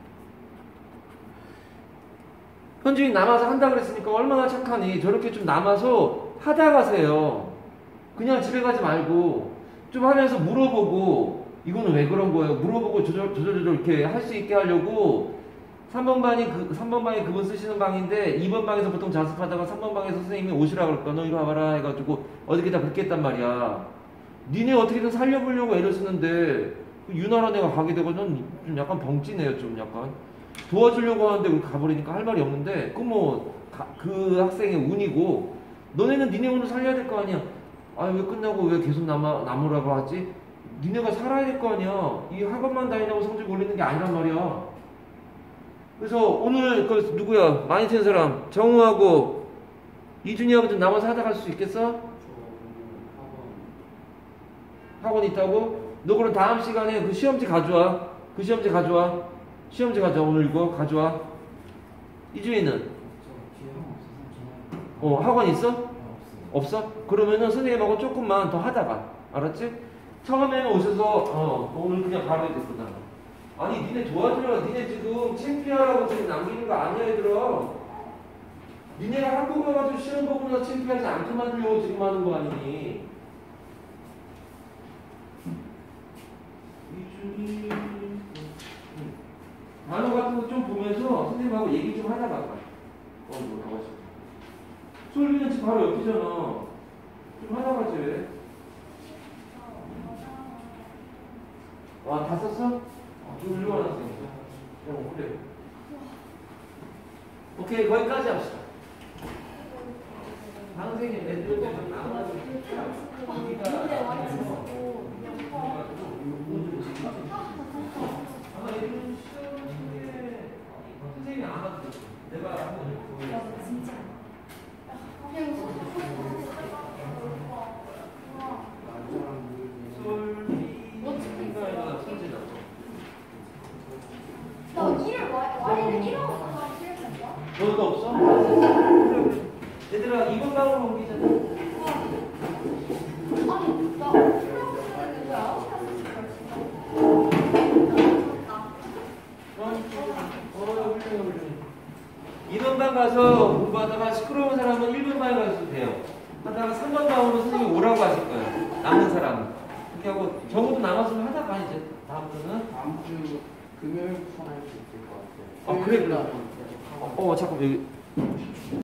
현준이 남아서 한다 그랬으니까 얼마나 착하니. 저렇게 좀 남아서 하다 가세요. 그냥 집에 가지 말고 좀 하면서 물어보고 이거는 왜 그런 거예요? 물어보고 조절 조절 조절 이렇게 할 수 있게 하려고 삼 번 반이 그 삼 번 방이 그분 쓰시는 방인데 이 번 방에서 보통 자습하다가 삼 번 방에서 선생님이 오시라 그럴까? 너 이리 와봐라 해가지고 어저께 다 그렇게 했단 말이야. 니네 어떻게든 살려보려고 애를 쓰는데 그 유나란 애가 가게 되고는 좀 약간 벙찌네요. 좀 약간 도와주려고 하는데 우리 가버리니까 할 말이 없는데 그 뭐 그 학생의 운이고 너네는 니네 운을 살려야 될 거 아니야. 아 왜 끝나고 왜 계속 남아, 남으라고 하지? 니네가 살아야 될 거 아니야. 이 학원만 다닌다고 성적 올리는 게 아니란 말이야. 그래서 오늘 그 누구야 많이 튼 사람 정우하고 이준이하고 좀 남아서 하다 갈 수 있겠어? 학원 있다고? 너 그럼 다음 시간에 그 시험지 가져와. 그 시험지 가져와. 시험지 가져와. 오늘 이거 가져와. 이준이는? 어 학원 있어? 없어? 그러면은 선생님하고 조금만 더 하다가 알았지? 처음에는 오셔서 어 오늘 그냥 바로 됐구나. 아니 니네 도와주려. 니네 지금 창피하라고 지금 남기는 거 아니야 얘들아. 니네가 한국 와가지고 시험 보고 나서 창피하지 않게 만들려고 지금 하는 거 아니니. 이준이 단어 같은 거 좀 보면서 선생님하고 얘기 좀 하다가 어 뭐 나가시고 솔비는 집 바로 옆이잖아. 좀 하다 가지 왜? 아, 다 썼어? 좀 일로 와놨어. 어, 그래. 오케이, 거기까지 합시다. 선생님, 애들 좀 나와가지고. 우리가. 아마 애들은 시험에 선생님이 안 와도 돼. 내가 한번 보여줘. 진짜. 너 일을 와이를 일어나서 실했던 거야? 너도 없어? 그래, 그래. 얘들아, 이번 방으로 옮기잖아. 아니, 나 수능 쓰는데 왜 아홉 시까지 어, 훌륭해, 훌륭해. 이 번 방 가서 공부하다가 시끄러운 사람은 일 번 방에 가셔도 돼요. 하다가 삼 번 방으로 선생님이 오라고 하실 거예요. 남은 사람은. 그렇게 하고, 적어도 남았으면 하다가 이제 다음 주는. 다음 주 금요일부터 할 수 있을 것 같아요. 아, 그래, 그래. 어, 어, 잠깐, 여기.